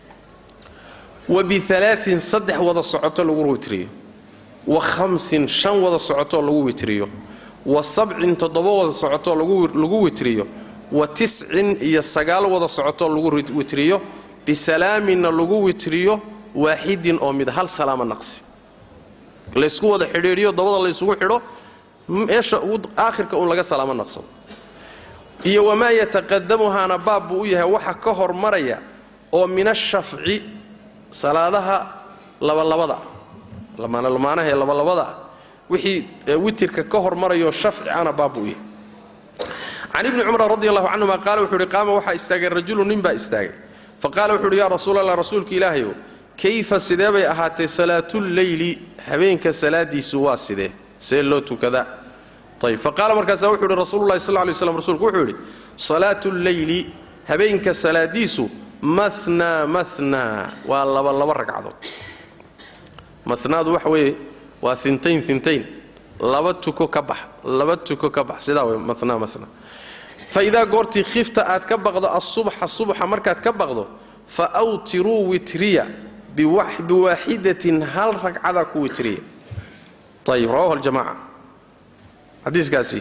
وب3 صدح وضع صعوته لغو وتري و5 شن وضع صعوته لغو وتري و7 تضبو وضع صعوته لغو وتري و9 iyo 9 wada socoto lagu witriyo bisalaamin lagu witriyo waahidin oo mid hal salaama naqsi la isku wada xiriiriyo dabada la isugu xiro meesha aakhirka uu laga salaama naqso iyo wama yataqaddamuhana baab uu yahay waxa ka hormaraya oo min ash-shaf'i salaadaha laba lamaanaha laba wixii witirka ka hormarayo shafci ana baab uu yahay عن ابن عمر رضي الله عنهما قال وحوري قام وحا استاغي الرجل نبا استاغي فقال وحوري يا رسول الله رسولك إلهي كيف سدابي أهاتي صلاة الليل هبينك صلاة دي سوا سده سيلوتو كذا طيب فقال مركزا وحوري رسول الله صلى الله عليه وسلم رسولك وحوري صلاة الليل هبينك صلاة دي سو مثنى والله ركعات مثنى وحوي وثنتين لبتكو كبح سداوي مثنى فإذا قرتي خفت أتكبغض الصبح مركات كبغضه فأوتروا وتريا بواحدة هل ركعة وتريا طيب رواه الجماعة حديث قاسي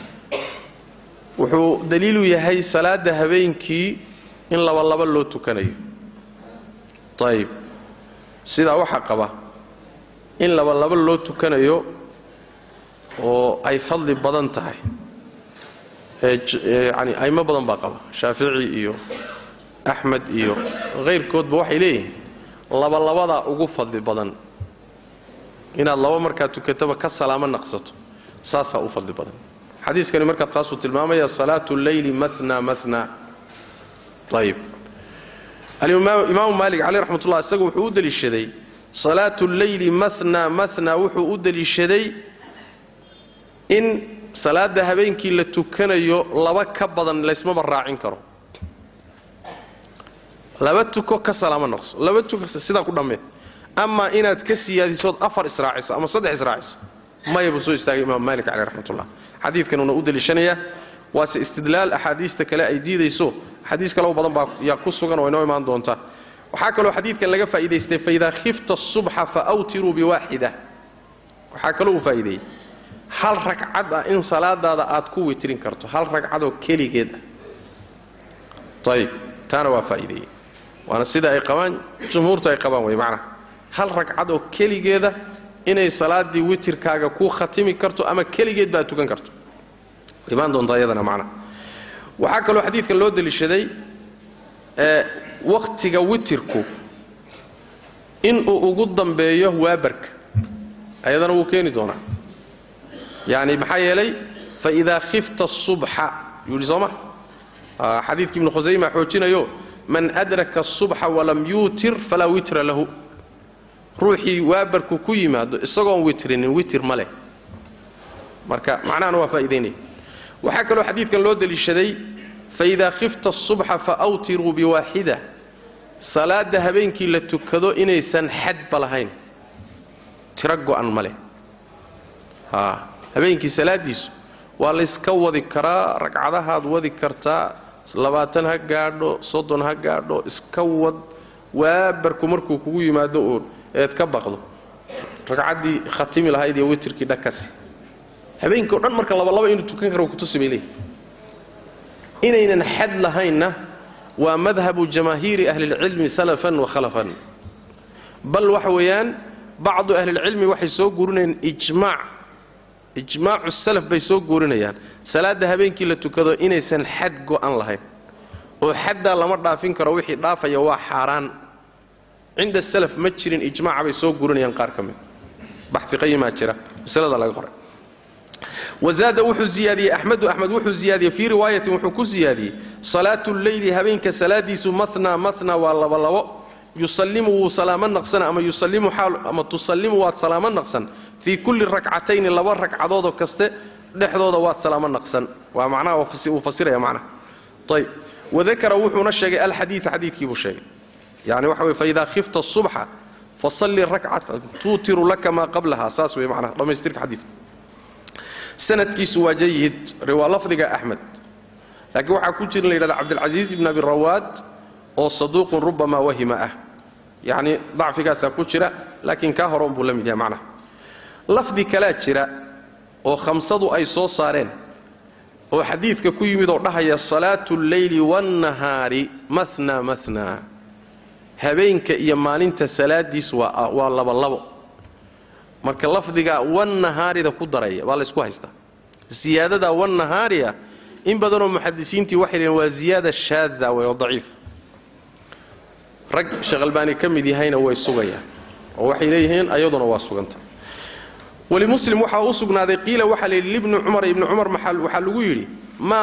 وحو دليل يهي صلاة هبينكي إن لو لو تكني طيب سيدا وحقبه إن لو لو تكني oo ay fadli badan tahay yani ayma badan baa qaba Shaafici iyo Ahmed iyo qeyrkoodba waxay leeyihiin labada ugu fadli badan inaad laba markaa tukataba ka salaamo naqsato saasa u fadli badan xadiiskani marka taas uu tilmaamaya salaatu layli mathna طيب الإمام مالك عليه رحمة الله isagu wuxuu u daliishaday salaatu layli mathna wuxuu u daliishaday in salaada habeenkii la tukanayo laba ka badan la isma raacin karo laba tuko ka salaamo naqso laba tuko sida ku dhamee ama inaad ka siyaadiso 4 israaciso ama 3 israaciso ma yabu soo istaagay imaam Malik alayhi rahmatullah xadiidkan uu u dalishanaya waa si istidlaal ahadiista kale ay diidayso xadiis kale oo badan baa ya ku sugan oo inoo imaan doonta waxa kale oo xadiidkan laga faa'iideystay fa idha khifta as-subha fa awtiru bi wahida waxa kale oo faa'iideeyay hal ragcad in salaadaada aad ku witrin karto hal ragcad oo kaligeed طيب taana waa faa'iideeyay waana sida ay qabaan jumhuurtu ay qabaan way macna hal ragcad oo kaligeeda inay salaadii witirkaaga ku khatimi karto ama kaligeed baad tukan karto imaan doonta iyadana macna waxa kale oo xadiidkan loo dalishaday waqtiga witirku in uu ugu dambeeyo waabarka ayadana wuu keeni doonaa yani maxaa yeelay faidaa khifta الصubxa yuri sooma xadiidkii ibnu khusayma xoojinayo man adraka الصubxa walam yuutir falaa witra lahu ruuxii waabarku ku yimaado isagoon witrinin witir ma leh marka macnahan waa faa'iideynaya waxaa kaloo xadiidkan loo deliishaday faidaa khifta الصubxa faawtiruu biwaaxida salaada habeenkii la tukado inaysan xadba lahayn tiro go'an ma leh habeenkii salaadiisu waa la iska wadi karaa ragcadahaad wadi kartaa 20 ha gaadho 30 ha gaadho iska wad waabarku markuu kugu yimaado oo eed ka baqdo ragcaddii khatimi lahayd iyo witirkii dhakasi habeenkii oo dhan marka laba inuu tukan karo ku tusibay inaynan xad lahaynna waa madhabu jamaahiiri ahli ilcilmi salafan wa khalafan bal waxa weeyaan bacdu ahli ilcilmi waxay soo guurinayaan ijmaacu salaf bay soo guurinayaan salaada habeenkii la tukado inaysan xad go'an lahayn oo xadda lama dhaafin karo wixii dhaafaya waa xaaraan cinda salaf ma jirin ijmaaca bay soo guurinayaan qaar ka mid baxthi qayima jira masalada laga qoray وزاد وحو زيادي أحمد وحو زيادي في رواية وحو كو زيادي صلاة الليل هبينك سلاديس مثنى والله يسلم سلاما نقصنا أما يسلم حال أما تسلم وات سلاما نقصا في كل ركعتين لبر ركعدود كست دحدود وات سلاما نقصا ومعناه وفسر يا معنى طيب وذكر وحو نشج الحديث حديث كيبو شيء يعني وحو فإذا خفت الصبح فصلي الركعة توتر لك ما قبلها أساس معنى لما يسترك حديث سندكيس waa جيد riwaa lafdiga أحمد laakiin waxa ku jira leeyada Abdul Aziz ibn Abi Rawad oo saduuq rubama wahima yani dacfigaas ku jira laakiin ka horon buu lamid yahay macna lafdi kala jira oo khamsadu ay soo saareen oo xadiidka ku yimid oo dhahaya salaatu al-layli wan-nahaari mathna habeenka iyo maalinta salaadiis waa laba marka lafdiga wan-nahaarida ku daraya waa la isku haystaa ziyadada wan-nahaariya in badan oo muhaddisiintii waxay leeyeen waa ziyada shaadda oo dhaif rag shaqalbaani kamid yahayna way sugayaan oo waxay leeyihiin ayaduna waa suganta wali muslim waxa uu sugnaaday qiila waxa leeyahay ibn umar maxal waxa lagu yiri ma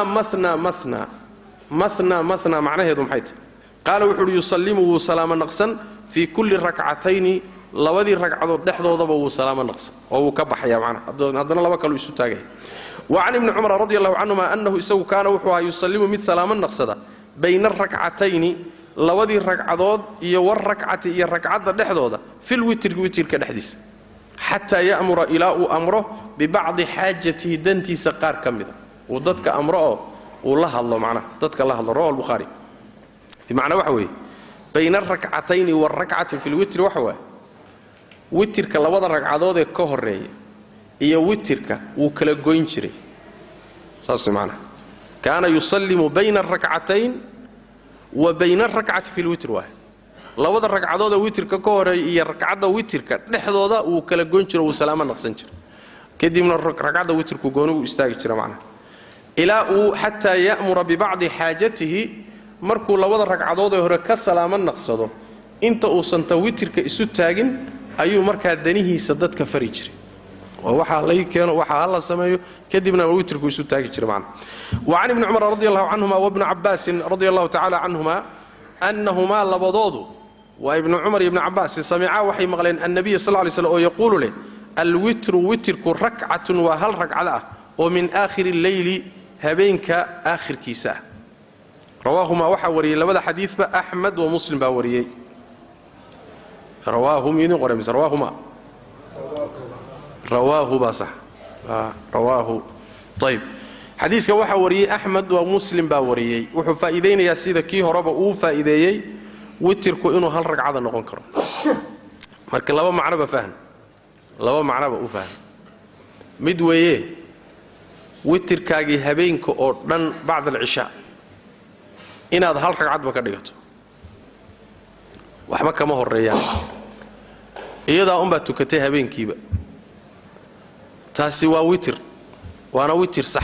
mathna macnaheedu maxay tahay qaala wuxuu yusallimu salaama naqsan fi kulli rak'atayn labadii ragcadood dhexdoodaba uu salaamo naqsan oo uu ka baxaya macna hadana laba kale isu taagay وعن ابن عمر رضي الله عنهما أنه إسو كان وحوها يسلم مد سلاما نقصدا بين الركعتين لودي الركعدود يور ركعتي الركعات دحدودا في الوتر كدحديس حتى يأمر إلى أمره ببعض حاجته دنتي سقار كمدا وددك أمره والله الله معنا ددك الله الله رواه البخاري بمعنى وحوي بين الركعتين والركعة في الوتر وحوه وترك لبدا ركعدود ka horeeyay iyo witirka uu kala goyn jiray saas macna kana yusallimu bayna ar-rak'atayn wa bayna ar-rak'ati fi al-witr wahid labada ragcadood witirka ka horeeyay iyo ragcada witirka dhexdooda uu kala goyn jiray uu salaamo naqsan jiray kadibna ragcada witirku goonu u istaagi jiray macna ila uu hatta ya'muru bi ba'd haajatihi markuu labada ragcadood hore ka salaamo naqsado inta uu santa witirka isu taagin ayuu markaa danihiisa dadka fari jiray oo waxa la keeno waxa la sameeyo kadibna witirku isu taagi jiray macna وعن ابن عمر رضي الله عنهما وابن عباس رضي الله تعالى عنهما أنهما لبضوضوا وابن عمر ابن عباس سمعا وحي مغلين النبي صلى الله عليه وسلم يقول له الوتر وترك ركعة وهل ركعة ومن آخر الليل هبينك آخر كيسة رواهما وحوري لبدا حديث أحمد ومسلم باوريي رواهم ينقرمز رواهما رواه باصح رواه طيب حديثك waxa wariyay Ahmad wa Muslim baa wariyay wuxuu faa'iideynaya sida kii horeba uu faa'iideeyay witirku inuu hal ragcad noqon karo marka laba macnaba u faham mid weeye witirkaagi habeenka oo dhan bacd al-isha inaad hal ragcad ba ka dhigato waxba kama horeeyaan iyada baa tukatay habeenkiiba taasi waa witir waana witir sax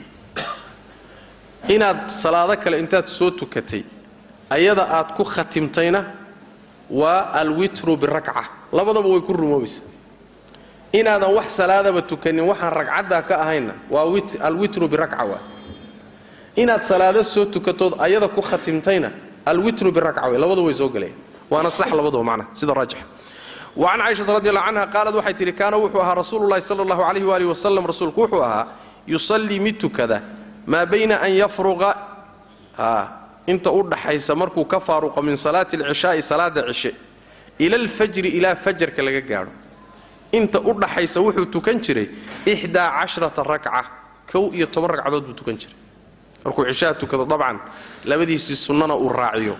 inaad salaado kale intaad soo tukatay ayada aad ku khatimtayna waa al-witru bi rak'a labadaba way ku rumoobaysaa inaadan wax salaadaba tukanin waxaan ragcadda ka ahayna waa alwitru birakca waa inaad salaado soo tukatood ayada ku khatimtayna alwitru birakca waa labadu way soo galeen waana sax labadu macna sida raajix وعن عائشة رضي الله عنها قالت waxay tiri kaana wuxuu ahaa rasuulullaahi sallallahu alayhi wa alihi wasallam rasuulku wuxuu ahaa yusalli mitukada ma bayna an yafruqa inta u dhaxaysa markuu ka faaruqo min salaati al-ishaa salaada cishe ila al-fajr ila fajrka laga gaaro inta u dhaxaysa wuxuu tukan jiray 11 rak'a kow iyo 10 ragcadood buu tukan jiray markuu cishaa tukado dabcan labadiisii sunnana uu raaciyo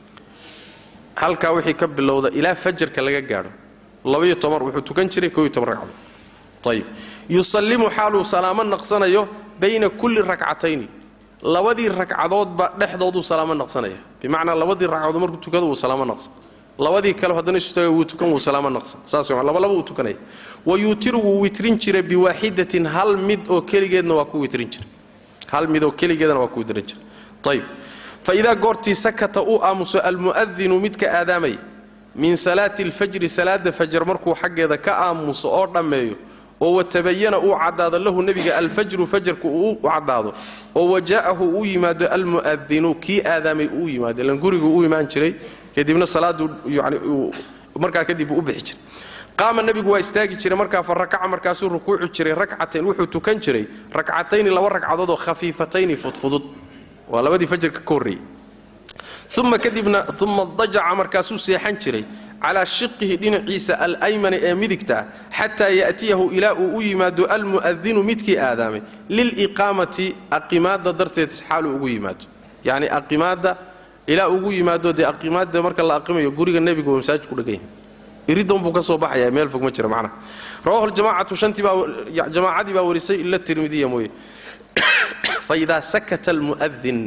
halka wixii ka bilowda ila fajrka laga gaaro 12 wuxuu tukan jiray 11 ragcadood طيب yusallimu halu salaaman naqsanayo bayna kulli rak'atayn labadii ragcadood ba dhexdoodu salaamo naqsanaya bimaana labadii ragcadood markuu tukado uu salaamo naqsan labadii kale hadana istaagay uu tukan uu salaamo naqsan saas waa laba uu tukanay wayutiru witrin jira biwahidatin hal mid oo kaligeedna waa ku witrin jira hal mid oo kaligeedna waa ku witrin jira طيب فإذا قرتي سكت أمس المؤذن متك آدمي من صلاة الفجر صلاة الفجر مركو حق إذا كأمس أردميه وتبين عداد له النبي الفجر فجرك عداده وجاءه يماد المؤذن كي آدمي يماد لنقرق يمان شري كدبنا صلاة يعني مركا كدب أبحج قام النبي واستاجي شري مركا فركع مركا سور ركوع شري ركعتين وحو تكن شري ركعتين لو ركعة خفيفتين فضفضت ولا بدي فجر كوري ثم كذبنا ثم ضجع مركاسو سيحان جري على شقه دين عيسى الأيمن مدكتا حتى يأتيه إلى أويماد المؤذن مدكي آدمي للإقامة أقيماد درتي حال أويماد يعني أقيماد إلى أويماد دي أقيماد مركا الله أقيمه يقول النبي قوم مساج كل جاي يريدهم بك صباح يا ميل فوق مجرى معنا رواه الجماعة شنتي جماعة دي باوريسي إلا الترمذي موي فإذا سكت المؤذن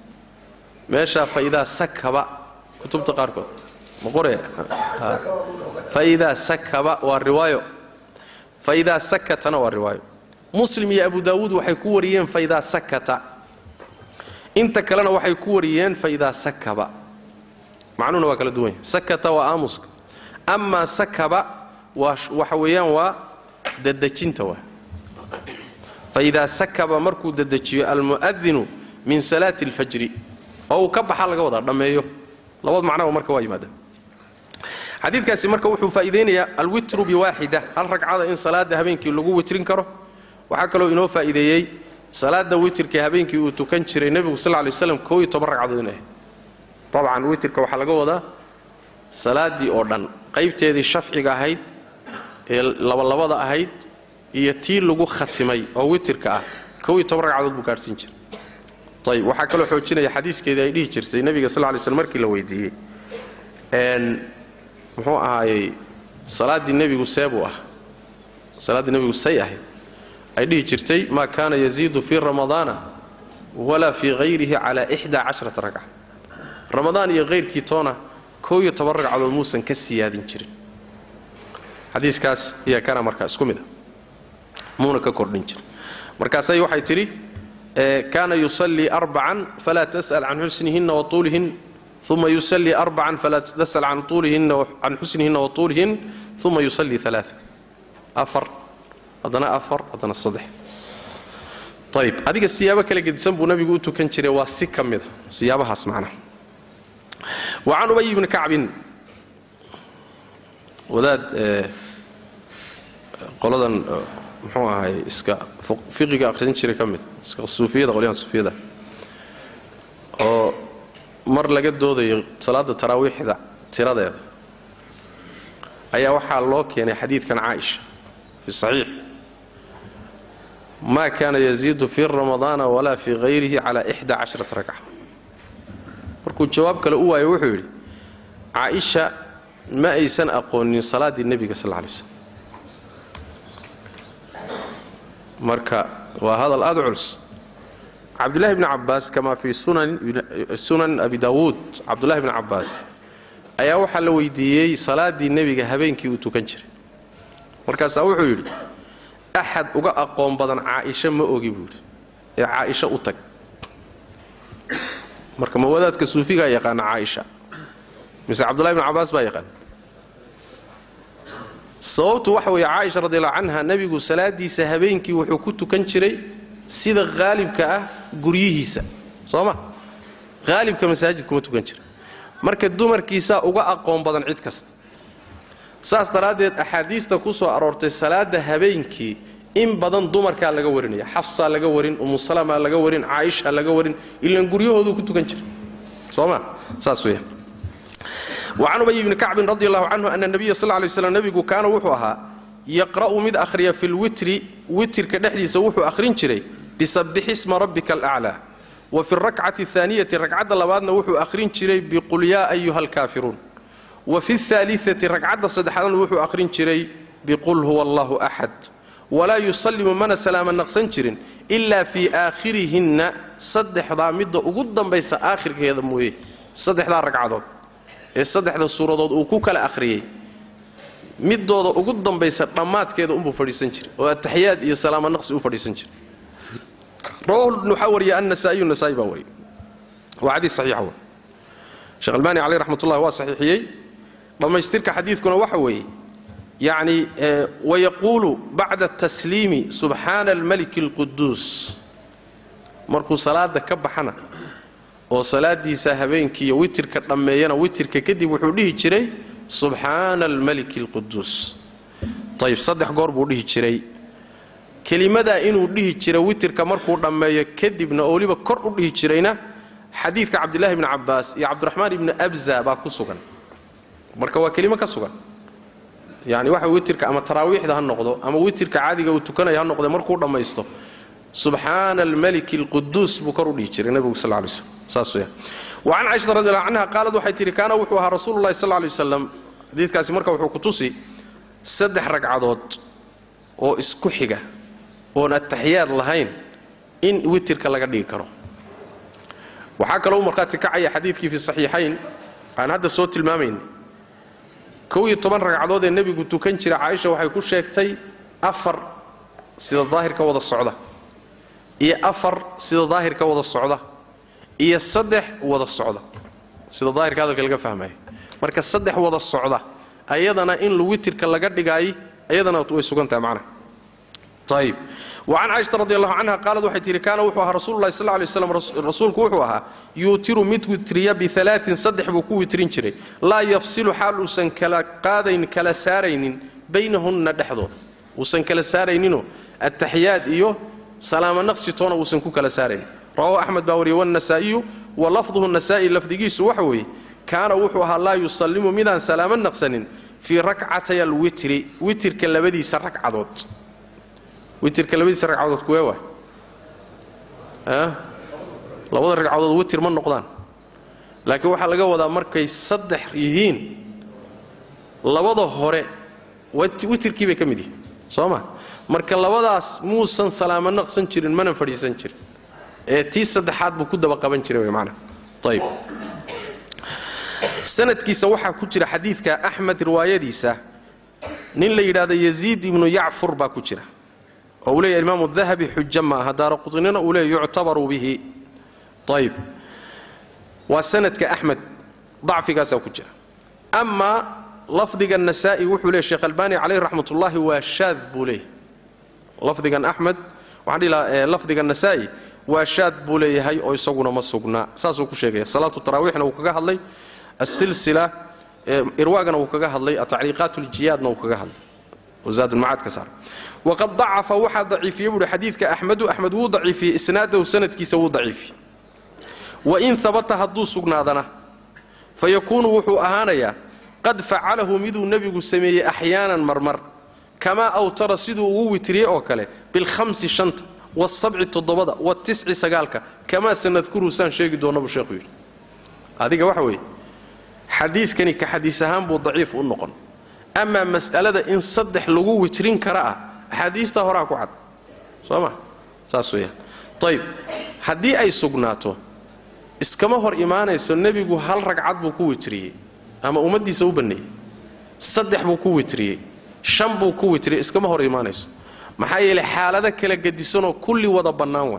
ماشى فإذا سكب كتب تقاركم مقرئ فإذا سكب والرواية فإذا سكت أنا والرواية مسلم يا أبو داود وحيكوريين فإذا سكت انت كلنا وحيكوريين فإذا سكب معنونه وكلا دوين سكت وآمسك أما سكب وحويان وددجنتوا فإذا سكب مركو ددجي المؤذن من صلاة الفجر أو كبح على قوضة دميه لوض معناه مركو وايماده حديث كاسي مركو وحو فائدين يا الوتر بواحدة هل ركعة إن صلاة هبينكي لغو وترين كره وحكلو إنه فائديي صلاة وتركي هبينكي وتكنشر النبي صلى الله عليه وسلم كوي تبرع عضينه طبعا وترك وحلى قوضة صلاة دي أوردن قيبتي دي الشفعي هيد لبضة هيد iyo tii lagu khatimay oo witirka ah kooy tabarracad buu gaarsiin jiray طيب waxa kale xoojinaya xadiiskeeda ay dhigi jirtay nabiga sallallahu alayhi wasallam markii la weydiiyay muxuu ahaayay salaadii nabigu seebu ah salaadii nabigu say ah ay dhigi jirtay ma kaana yaziidu fi ramadaana wala fi ghayrihi ala 11 rak'a ramadaan iyo ghayrkii toona kooy tabarracad muusan ka siyaadin jirin xadiiskaas iyo kana markaa isku mid مونا ككوردين جير markaasay waxay tiri kana yusalli arba'an fala tas'al an husnihinna wa tulihin thumma yusalli arba'an fala tas'al an tulihinna wa an husnihinna wa tulihin thumma yusalli thalatha afar adana saddex طيب adiga siyaabo kala gedisan buu nabigu u tukan jiray waa si kamid siyaabahaas macna wa an ubay ibn ka'b wadaad qoladan muxuu ahay iska fiqiga aqrin jiray kamid iska suufiyada qolyaha suufiyada oo mar laga doodayo salaada taraawiixda tiradeeda ayaa waxa loo keenay xadiidkan Aisha fi sahih ما كان يزيد في رمضان ولا في غيره على 11 ركعة markuu jawaab kale u waayo wuxuu yiri Aisha ma aysan aqoonin salaadii nabiga sallallahu alayhi wasallam marka waa hadal aad culus Abdullah ibn Abbas kama fi sunan Abi Dawud Abdullah ibn Abbas ayaa waxa la weydiiyay salaadii nabiga habeenkii uu tukan jiray markaas wuxuu yiri أحد uga aqoon badan Aisha ma ogi buuri ee Aisha u tag marka ma wadaadka suufiga yaqaan Aisha mise Abdullah ibn Abbas baa yaqaan sababtu waxa weeye caaisha radiyallahu anha nabigu salaadiisa habeenkii wuxuu ku tukan jiray sida qaalibka ah guryihiisa sooma qaalibka masaajidka kuma tukan jiray marka dumarkiisa uga aqoon badan cid kasta saas daraadeed axaadiista ku soo aroortay salaada habeenkii in badan dumarka laga warinaya xafsa laga warin salama laga warin caaisha laga warin ilaan guryahoodu ku tukan jiray sooma saas weeye وعن أبي بن كعب رضي الله عنه أن النبي صلى الله عليه وسلم نبي كان وحوها يقرأ مد أخريا في الوتر كدحدي سوحو أخرين شري بسبح اسم ربك الأعلى وفي الركعة الثانية ركعة لبادنا وحو أخرين شري بقل يا أيها الكافرون وفي الثالثة ركعة صدحان وحو أخرين شري بقل هو الله أحد ولا يسلم من سلام النقصن شرين إلا في آخرهن صدح ضامد وقدم بيس آخر كذا مويه صدح ذا ركعات ee saddexda suuradood uu ku kala akhriyay midooda ugu dambaysa dhamaadkeeda uu fadhiisan jiray oo tahiyaad iyo salaam naqsi uu fadhiisan jiray rawl nuhawriya an-nasaa'i bawari wa hadith sahih wa Sheikh Albani alayhi rahmatullah wa sahihiyay dhamaystirka xadiiskuna waxa weeye yaani wa yaqulu ba'da at-taslimi subhana al-malik al-quddus markuu salaada ka baxana oo salaadiisa habeenkii iyo witirka dhameeyana witirka kadib wuxuu dhihi jiray subhanal malik alquddus tayib saddex goor buu dhihi jiray kelimada inuu dhihi jiray witirka markuu dhameeyo kadibna waliba kor u dhihi jirayna xadiidka Abdullah ibn Abbas iyo Abdurrahman ibn Abza baa ku sugan marka waa kelimo ka sugan yaani waxa witirka ama taraawiixda ha noqdo ama witirka caadiga uu tukanayo ha noqdo markuu dhameysto سبحان الملك القدوس بكر ديجري النبي صلى الله عليه وسلم ساسويا وعن عائشة رضي الله عنها قالت waxay tiri kana wuxuu ahaa rasuulullaahi sallallahu alayhi wasallam diidkaasi marka wuxuu ku tusi saddex ragcadood oo isku xiga oo at-tahiyaad lahayn in witirka laga dhigi karo waxa kale oo markaati kacay xadiidkii fi sahihayn aan hadda soo tilmaamayn 12 ragcadood ee nabigu tukan jiray Aisha waxay ku sheegtay afar sida daahirka wada socda iyo afar sida daahirka wada socda iyo saddex wada socda sida daahirka hadalka laga fahmay marka saddex wada socda ayadana in witirka laga dhigay ayadana way sugantahay macna طيب وعن عائشة رضي الله عنها قالت وحيتي كان وحوها رسول الله صلى الله عليه وسلم رسولك وحوها يوتر متوتريا بثلاث صدح بكو وترين جري لا يفصل حال وسن كلا قادين كلا سارين بينهن دحدود وسن كلا سارينينو التحيات iyo سلام النقص تونا وسن ku kala saareen رواه احمد باوري والنسائي ولفظه النسائي لفظيgiisu waxa weey kaana wuxuu ahaa la yusallimu midan salaam naqsanin fi rak'atay al-witr witrka labadiisa ragcadood witrka labadiisa ragcadood kuweewa labada ragcadood witr ma noqdaan laakiin waxa laga wadaa markay saddex yihiin labada hore witrkii bay kamid yihiin sooma marka labadaas muusan salaam naqsan jirin mana fadhiisan jirin ee tii saddexaad buu ku daba qaban jiray macna tayib sanadkiisa waxa ku jira xadiidka Ahmad riwaayadiisa nin la yiraahdo Yazid ibn Ya'fur baa ku jira oo leeyahay Imam Adh-Dhahabi hujja ma hadara qudnina oo leeyahay yu'tabaru bihi tayib wa sanadka Ahmad ضعفigaas ku jira amma lafdiga an-Nasa'i wuxuu leeyahay Sheikh Albani alayhi rahmatullahi wa shadh bulay lafdiga Ahmad waxaan ilaa lafdiga an-Nasa'i wa shadh bulayhay oo isaguna ma sugna saasoo ku sheegay salaatu taraawihna uu kaga hadlay as-silsila irwaagana uu kaga hadlay at-ta'liqat al-jiyadna uu kaga hadlay وزاد المعاد كسر وقد ضعف واحد ضعيف يبدو حديثك أحمد هو ضعيف إسناده وسند كيس هو ضعيف وإن ثبت هدو سقنادنا فيكون وحو أهانيا قد فعله مذو النبي السمي أحيانا مرمر كما أوتر سيدو ووتري أوكله بالخمس شنط والسبع التضبضة والتسع سقالك كما سنذكره سان شيخ دون أبو شيخويل هذه وحوي حديث كان كحديث هام ضعيف النقل أما مسألة إن صدح لغو وترين كراءة حديثة هراك وعد سوما ساسويا طيب حدي أي سقناته اسكما هر إيمانا يسو النبي يقول هل رقعات بكو وتريه أما أمدي سوبني صدح بكو وتريه شم بكو وتريه اسكما هر إيمانا يسو محايا لحالة كلا قدسانو كل وضا بناوه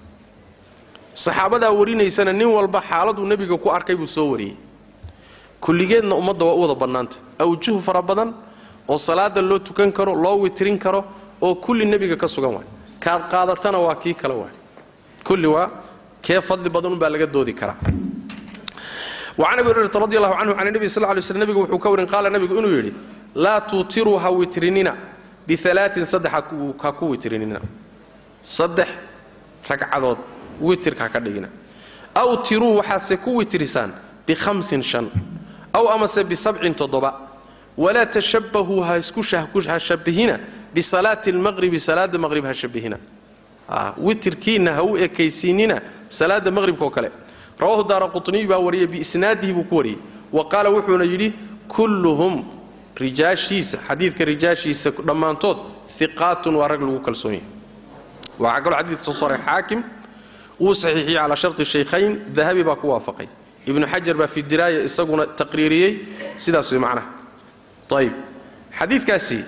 صحابة أورينا يسانا نين والبا حالة النبي يقول أركيب سوري kulligeedna ummadda waa u wada banaanta awjuh fara badan oo salaada loo tukan karo loo witrin karo oo kulli nabiga ka sugan waay kaad qaadatana waa kii kala waay kulli waa kee fadli badan baa laga doodi karaa وعن أبي هريرة رضي الله عنه عن النبي صلى الله عليه وسلم نبي وحكور قال النبي إنه يري لا توتروا وترننا بثلاث صدح كاكو وترننا صدح ركعات وتر كاكدينا أو تروا وحاسكو وترسان بخمس شن أو أمس بسبع تضبع ولا تشبهوا هاسكوش هشبهنا بصلاة المغرب صلاة المغرب هشبهنا وتركينا هو كيسيننا صلاة المغرب كوكله رواه الدارقطني باوريه بإسناده بكوري وقال وحونا يري كلهم رجاشيس حديث كرجاشيس ضمانتود ثقات ورجل وكلسوني وعقل حديث صحيح حاكم وصحيح على شرط الشيخين ذهبي باك وافقي ابن حجر با في الدرايه اسقنا تقريريه سداس معنا طيب حديث كاسي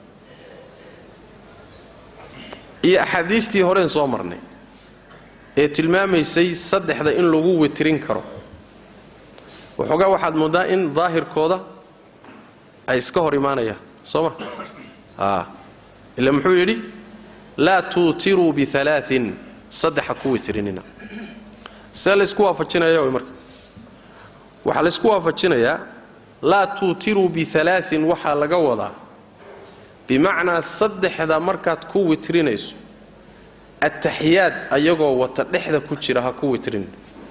هي احاديثتي هورين سو مرنay ee tilmaamaysay saddexda in lagu witrin karo wuxuga waxaad moodaa in daahirkooda ay iska hor imaanaya sooma ila muxuu yiri la tutiru bi thalathin saddexa ku witrinina sal isku waafajinaya marka waxa la isku waafajinaya la tutiru bi thalathin waxa laga wadaa bimaana saddexda markaad ku witrinayso التحيات ayagoo wata dhexda ku jira ha ku witrin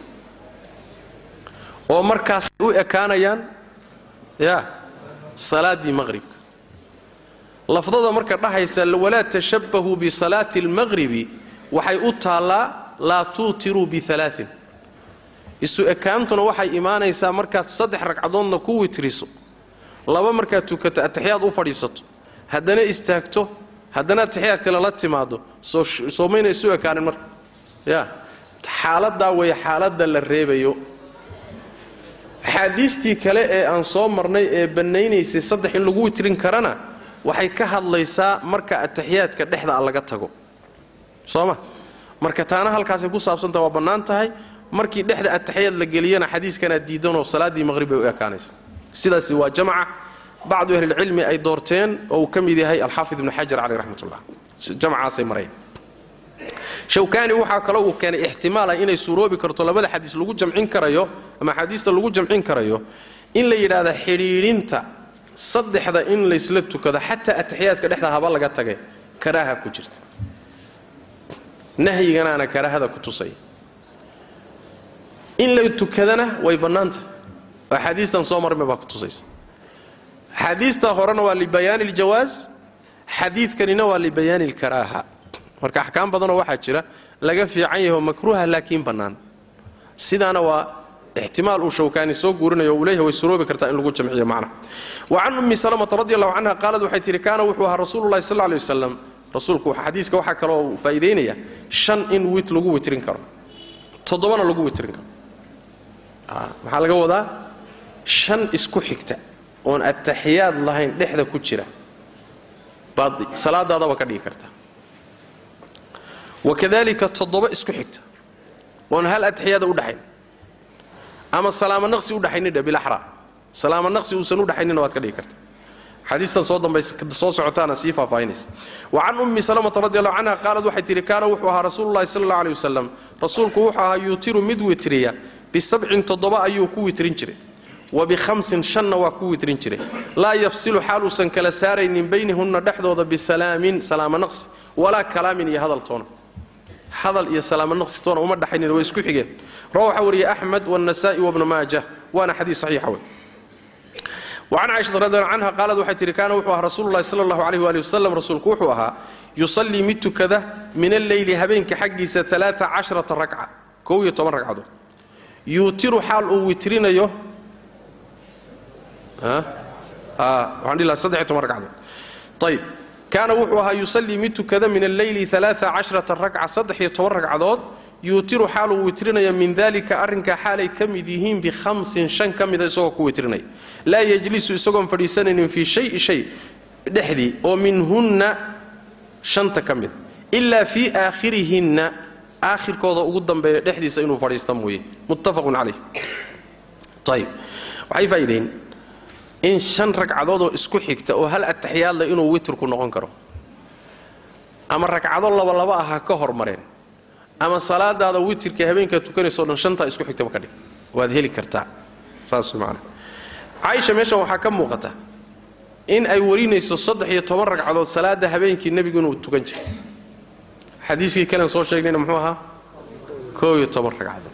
oo markaas u ekaanayaan salaadii maghribka lafdada marka dhahaysa wala tashabbahu bi salati al-maghribi waxay u taala la tutiru bi thalathin isu ekaantuna waxay iimaanaysaa markaad saddex ragcadoodna ku witriso laba markaad tukato atahiyad u fadhiisato haddana istaagto haddana taxiyaad kale la timaado soomayna isu ekaanin marka xaaladda way xaaladda la reebayo xadiistii kale ee aan soo marnay ee banaynaysay saddex in lagu witrin karana waxay ka hadlaysaa marka taxiyaadka dhexda laga tago sooma marka taana halkaas ay ku saabsantaa waa banaan tahay markii dhexda taxiyaad la geliyana xadiiskana diidan oo salaadii maghrib ay u ekaanaysa sidaas waa jamca بعض أهل العلم أي دورتين أو كم يديهي الحافظ ابن حجر عليه رحمة الله جمع سيمرين شوكاني وحا كلو كان احتمالا إني سوروبي كرطلبة حديث لغو جمعين كرايو أما حديث لغو جمعين كرايو إن لي هذا حريرينتا صدح هذا إن ليسلتو كذا حتى التحيات كدحدا هبال لغا كراها كجرت نهي أنا كراها هذا كتصي إن ليتو كذنا ويبنانت وحديثا صومر ما باكتصيس حديثة هورنا ولبيان الجواز حديث كننا ولبيان الكراهة marka ahkaam badan oo waxa jira laga fiican yahay makruuha laakiin banaan sidana waa ihtimaal uu shawkaani soo guurinayo uu leeyahay way suroobi kartaa in lagu jamciyo macna wa an ummi salama radiyallahu anha qaalad waxay tiri kaana wuxuu ahaa rasuulullaahi sallallahu alayhi wasallam rasuulku xadiiska waxa kale oo faa'iideynaya shan in wit lagu witrin karo toddobana lagu witrin karo waxa laga wadaa shan isku xigta oon at-tahiyaad lahayn dhexda ku jira baad salaadaada ka dhigi kartaa وكذلك تضبع اسكو حكتا وان هل اتحياد ودحين اما سلام النقص ودحين بالاحرى سلام النقص وسن ودحين واد كدي كرت حديثا سو دنباي سو سوتانا سيفا فاينس وعن ام سلمة رضي الله عنها قالت وحي تري كان وحوها رسول الله صلى الله عليه وسلم رسولك وحوها يوتر مدوتريا بسبع تضبع ايو كو وترين جري وبخمس شن وكو وترين جري لا يفصل حال سن كلا سارين بينهن دحدودا بسلام سلام النقص ولا كلام يهدلتون حضل يا سلام النقص تون وما دحين way isku xigeen رواه وري احمد والنسائي وابن ماجه وانا حديث صحيح وعن عائشه رضي الله عنها قالت وحتى كان وحوها رسول الله صلى الله عليه واله وسلم رسولك وحوها يصلي مت كذا من الليل هبينك حقيسه 13 ركعه كويه 10 ركعه يوتر حال او وترينيو وعندي لا 13 ركعه طيب كان وحوها يصلي مت كذا من الليل 13 ركعة صدح يتورق عضاد يوتر حاله وترنيا من ذلك أرنك حالي كمديهين بخمس شن كمد يسوق وترني لا يجلس يسوق فريسان في شيء دحدي ومنهن شنت كمد إلا في آخرهن آخر كوضا قدام دحدي سينو فريستموي متفق عليه طيب وحي فايدين in 5 ragcadood oo isku xigta oo hal ataxiyaad la inuu witrku noqon karo ama ragcado laba aha ka hormareen ama salaadaada witrka habeenka tukanayso dhan 5ta isku xigtaba ka dhig waad heli kartaa saas macna Aisha meesha waxa ka muuqata in ay warinayso 13 ragcadood salaada habeenkii nabigu inuu tukan jiray xadiiskii kale soo sheegnayna muxuu ahaa 12 ragcadood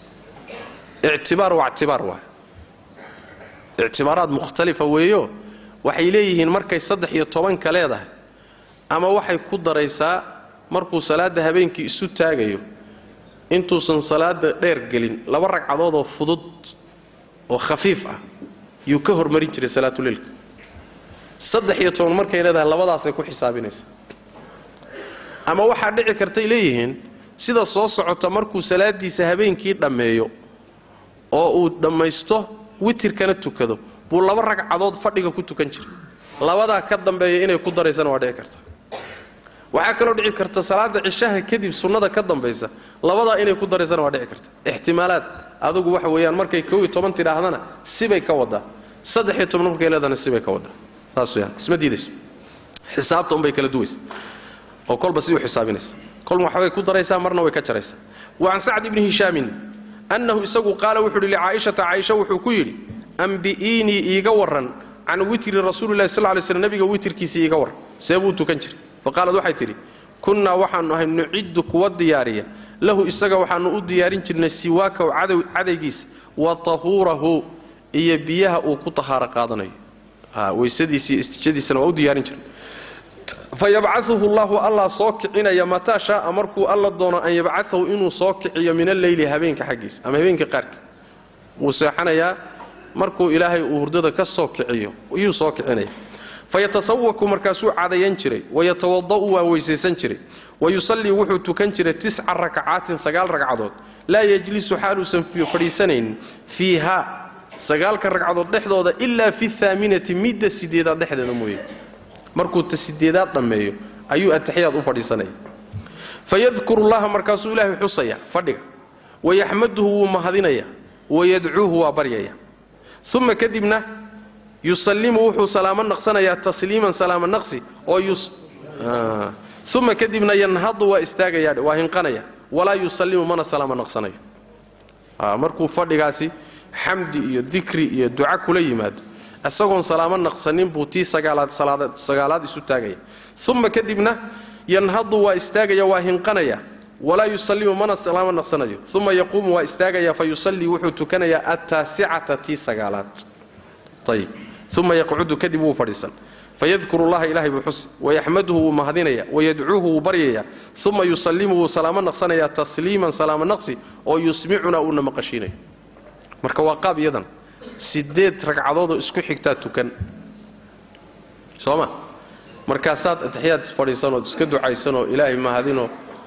اعتبارات مختلفة ويو waxay leeyihiin markay 13 ka leedahay ama waxay ku daraysaa markuu salaada habeenkii isu taagayo intuusan salaada dheer gelin laba ragcadood oo fudud oo khafiif ah yuu ka hormarin jiray salaatul leelka 13 markay leedahay labadaas ay ku xisaabinaysaa ama waxa dhici kartay leeyihiin sida soo socota markuu salaadiisa habeenkii dhameeyo oo uu dhamaysto witirkana tukado buu laba ragcadood fadhiga ku tukan jiray labada ka dambeeya inay ku dareysana waa dhici karta waxa kale oo dhici karta salaada cishaha kadib sunnada ka dambaysa labada inay ku dareysana waa dhici karta ihtimaalaad adigu waxa weeyaan markay 12 tidaahdana sibay ka wada 13 markay leedana sibay ka wada taas weeyaan isma diidays xisaabta umbay kala duways oo kolba si u xisaabinaysa kol waxa way ku dareysaa marna way ka jaraysaa wa an sa'd ibn hisham annahu isagu qaala wuxuu li Aisha wuxuu ku yiri anbiini iiga waran an witri rasuulullaahi sallallahu alayhi wasallam nabiga witrkiisa iiga waran seebuu tukan jiray faqaalad waxay tiri kunna waxaanu ahay nu'iddu kuwa diyaariya lahu isaga waxaanu u diyaarin jirnay siwaaka cadaygiisa wa tahuurahu iyo biyaha uu ku tahaara qaadanayo weysadiisa istijadiisana waa u diyaarin jirnay fayab'athuhu Allah sookicinaya mata shaa markuu alla doono an yab'athu inuu sookiciyo min al-layli habeenka xaqiis ama habeenka qaarka uu seexanaya markuu ilaahay uu hurdada ka sookiciyo ayuu sookicinaya fayatasawwaku markaasuu cadayan jiray wayatawadau waa weysaysan jiray wayusalli wuxuu tukan jiray 9 rak'aatin 9 ragcadood la yajlisu halusan fi fariisanayn fiha 9 ragcadood dhexdooda illa fi thaaminati midda sideeda dhexdeeda mooyee markuu tasideedaad dhameeyo ayuu ataxiyaad u fadhiisanay fayadhkurullaha markaasuu ilaahay xusaya fadhiga wayahmaduhu mahadinaya wayad'uuhu wa baryaya thumma kadibna yusallimu wuxuu salaaman naqsanaya tasliiman salaaman naqsi oo thumma kadibna yanhadu wa istaagaya wa hinqanaya wala yusallimu mana salaaman naqsanayo markuu fadhigaasi xamdi iyo dhikri iyo du'a kula yimaado asagoon salaaman naqsanin buu tii sagaalaad isu taagaya thumma kadibna yanhadu wa istaagaya wa hinqanaya wala yusallimu mana salaaman naqsanayo thumma yaqumu wa istaagaya fa yusalli wuxuu tukanaya at-tasi'ata tii sagaalaad tayib thumma yaq'udu kadibu farisan fayadhkuru Allah ilahi bihus wa yahmaduhu mahadinaya wa yad'uuhu baryaya thumma yusallimu salaaman naqsanaya tasliiman salaaman naqsi oo yusmi'una una maqashinay marka waa qaab yadan 8 ragcadood oo isku xigta tukan sooma markaasaad ataxiyaad fadhiisan oo iska ducaysan oo ilaahay mahadino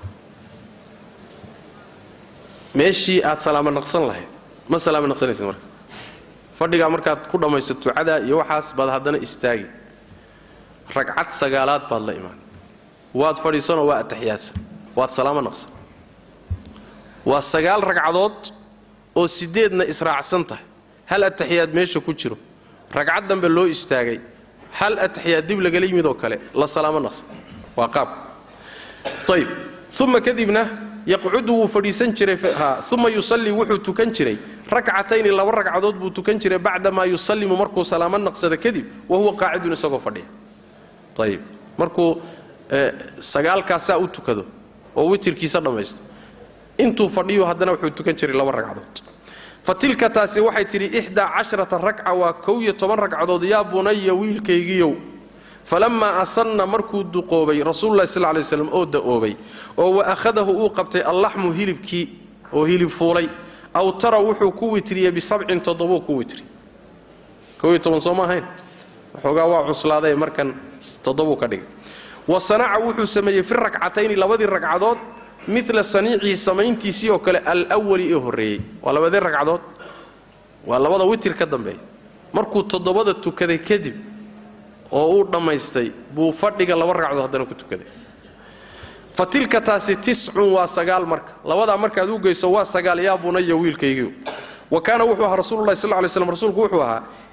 meeshii aad salaamo naqsan lahayd ma salaamo naqsanaysid marka fadhiga markaad ku dhamaysato ducada iyo waxaas baad haddana istaagi ragcad sagaalaad baad la imaan waad fadhiisan oo waa ataxiyaadsan waad salaamo naqsan waa 9 ragcadood oo 8na israacsan tahay hal ataxiyaad meesha ku jiro ragcad dambe loo istaagay hal ataxiyaad dib laga yimid oo kale la salaamo naqsan waa qaab tayib thumma kadibna yaq'udu fadhiisan jiray thumma yusalli wuxuu tukan jiray rak'atayn laba ragcadood buu tukan jiray bacda ma yusallimu markuu salaamo naqsada kadib wa huwa qaa'idun isagoo fadhiya tayib markuu 9 saa u tukado oo witirkiisa dhamaysto intuu fadhiyo haddana wuxuu tukan jiray laba ragcadood فتلك تاسي waxay tiri 11 ragca waa 12 ragcadood yaa bunay wiilkaygiyow falamma asanna markuu duqoobay rasuulullaahi sallallahu alayhi wasallam oo daoobay oo wa akhadahu uu qabtay allahmu hilibki oo hilib fuulay aw tara wuxuu ku witriyay bi 7 toddobo ku witri 12 Soomahayn xogaa waa cuslaaday markan toddobo ka dhigay wa sana'a wuxuu sameeyay fi ragcatayn labadii ragcadood مثل صنيعي سمينتي سيو كلا الأول إهري ولا بدي ركعدود ولا بدا وتر كدنبي markuu todobada tukaday kadib oo uu dhameystay buu fadhiga laba ragcadood hadana ku tukaday fatilka taasi 9 waa 9 marka labada marka aad u geyso waa 9 yaa bunaya wiilkaygiyo وكان وحو رسول الله صلى الله عليه وسلم رسولك وحو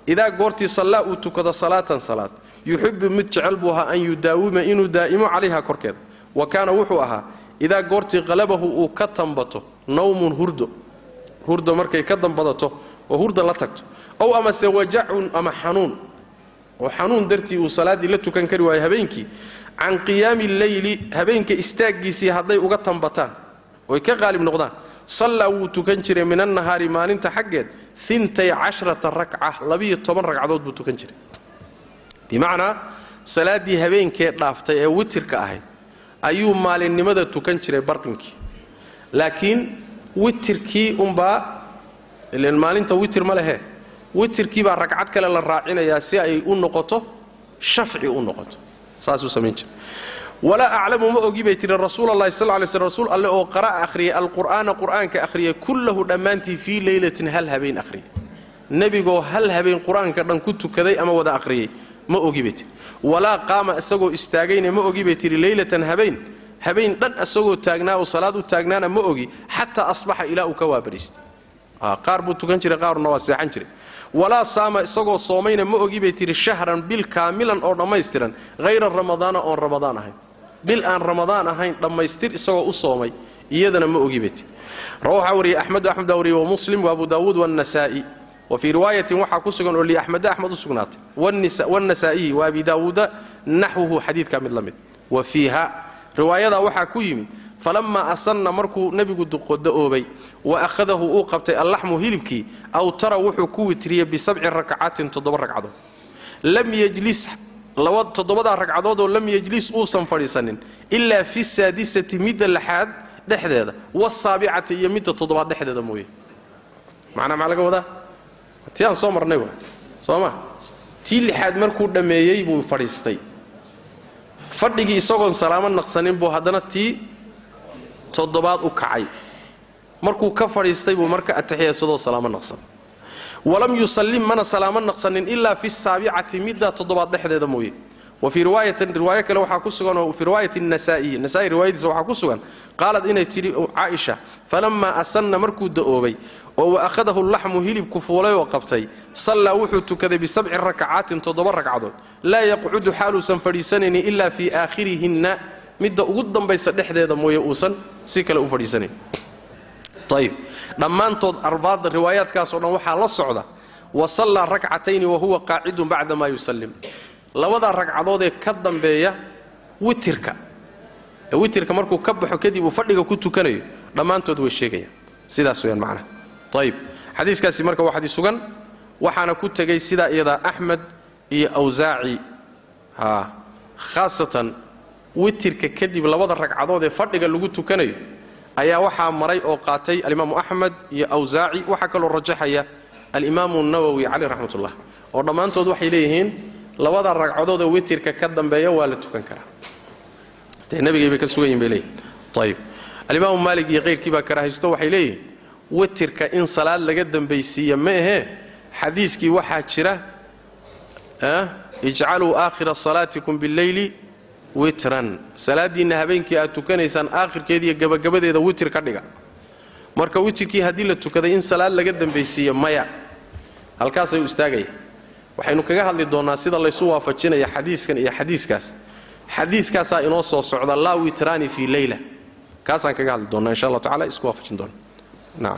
idaa goortii sallaa uu tukado salaatan salaad yuxibbu mid jecel buu ahaa an yudaawima inuu daa'imo calayha korkeeda wa kaana wuxuu ahaa idaa goortii qalabahu uu ka tambato nawmun hurdo markay ka dambadato oo hurda la tagto ow amase wajacun ama xanuun oo xanuun dartii uu salaaddii la tukan kari waayo habeenkii can qiyaami leyli habeenka istaaggiisii hadday uga tambataan oy ka qaalib noqdaan sallaa wuu tukan jiray min annahaari maalinta xaggeed 12 ragca 12 ragcadood buu tukan jiray bimacnaa salaaddii habeenkee dhaaftay ee witirka ahayd ayuu maalinimada tukan jiray barqinkii laakiin witirkii unbaa ileen maalinta witir ma lehe witirkii baa ragcad kale la raacinayaa si ay u noqoto shafci u noqoto saasuu samayn jiray walaa aclamu ma ogi bay tiri rasuulallahi sal lla alay slam rasuul alle oo qara'a akhriyay alqur'aana qur'aanka akhriyay kullahu dhammaantii fii leylatin hal habeen akhriyay nebigoo hal habeen qur'aanka dhan ku tukaday ama wada akhriyay ma ogi bay tiri walaa qaama isagoo istaagayna ma ogi bay tiri leylatan habeen dhan isagoo taagnaa oo salaad u taagnaana ma ogi xataa asbaxa ilaa uu ka waabariistay qaar buu tukan jiray qaarna waa seexan jiray walaa saama isagoo soomayna ma ogi bay tiri shahran bil kaamilan oo dhammaystiran hayra ramadaana oon ramadaan ahayn bil aan ramadaan ahayn dhammaystir isagoo u soomay iyadana ma ogi bay tiri rawaxa wariyay axmed wariyay wa muslim wa abu daawuud waannasaa'i wa fii riwaayatin waxaa ku sugan oo liaxmed axmed u sugnaatay waannasaa'iyi wa abi daawuuda naxwuhu xadiidkaa mid la mid wa fiiha riwaayadaa waxaa ku yimid falammaa asanna markuu nebigu da'oobay wa akhadahu uu qabtay allaxmu hilibkii awtara wuxuu ku witriyey bisabci rakcaatin 7 ragcadood lam yajlis toddobadaa ragcadoodoo lam yajlis uusan fadhiisanin ilaa fi saadisati midda lixaad dhexdeeda wasaabicati iyo midda toddobaad dhexdeeda mooye macnaa maxaa laga wadaa tii aan soo marnay waa soo ma tii lixaad markuu dhammeeyey buu fadhiistay fadhigii isagoon salaamo naqsanin buu haddana tii toddobaad u kacay markuu ka fadhiistay buu marka atixiyadsadoo salaamo naqsan walam yusallim mana salaamo naqsanin ilaa fi saabicati midda toddobaad dhexdeeda mooye wa fii riwaayo kale waxaa ku sugan oo fii riwaayati nasaa'i riwaayadiisa waxaa ku sugan qaalad inay tidhi caaisha falammaa asanna markuu da'oobay oo wa akhadahu laxmu hilibku fuulay oo qabtay sallaa wuxuu tukaday bisabci rakcaatin 7 ragcadood laa yaqcudu xaaluusan fadhiisanaynin ilaa fii aakhirihinna midda ugu dambaysa dhexdeeda mooye uusan si kale u fadhiisanayn ayib dhammaantood arbaada riwaayaadkaasoo dhan waxaa la socda wa sallaa rakcatayni wa huwa qaacidun bacda maa yusallim labada ragcadood ee ka dambeeya witirka markuu ka baxo kadib uu fadhiga ku tukanayo dhammaantood way sheegayaan sidaas weyaan macnaha ayib xadiiskaasi marka waa xadiis sugan waxaana ku tegay sidaa iyadaa axmed iyo awsaaci khaasatan witirka kadib labada ragcadood ee fadhiga lagu tukanayo ayaa waxaa maray oo qaatay alimaamu axmed iyo awsaaci waxaa kaloo rajaxaya alimaamu nawowi caleyh raxmatullah oo dhammaantood waxay leeyihiin labada ragcadood ee witirka ka dambeeya waa la tukan karaa dee nabigay bay ka sugan yihin bay leeyihin ayib alimaamu maalik iyo kayrkii baa karaahaysto waxay leeyihiin witirka in salaad laga dambaysiiya ma ahee xadiiskii waxaa jira ijcaluu aakhira salaatikum billeyli witran salaadiinna habeenkii aad tukanaysaan aakhirkeediiyo gabagabadeeda witir ka dhiga marka witirkii haddii la tukaday in salaad laga dambaysiiyo maya halkaasay u istaagaya waxaynu kaga hadli doonnaa sida laysu waafajinaya xadiiskan iyo xadiiskaasaa inoo soo socda laa witraani fii leyla kaasaan kaga hadli doonnaa insha allah tacala isku waafajin doona nacam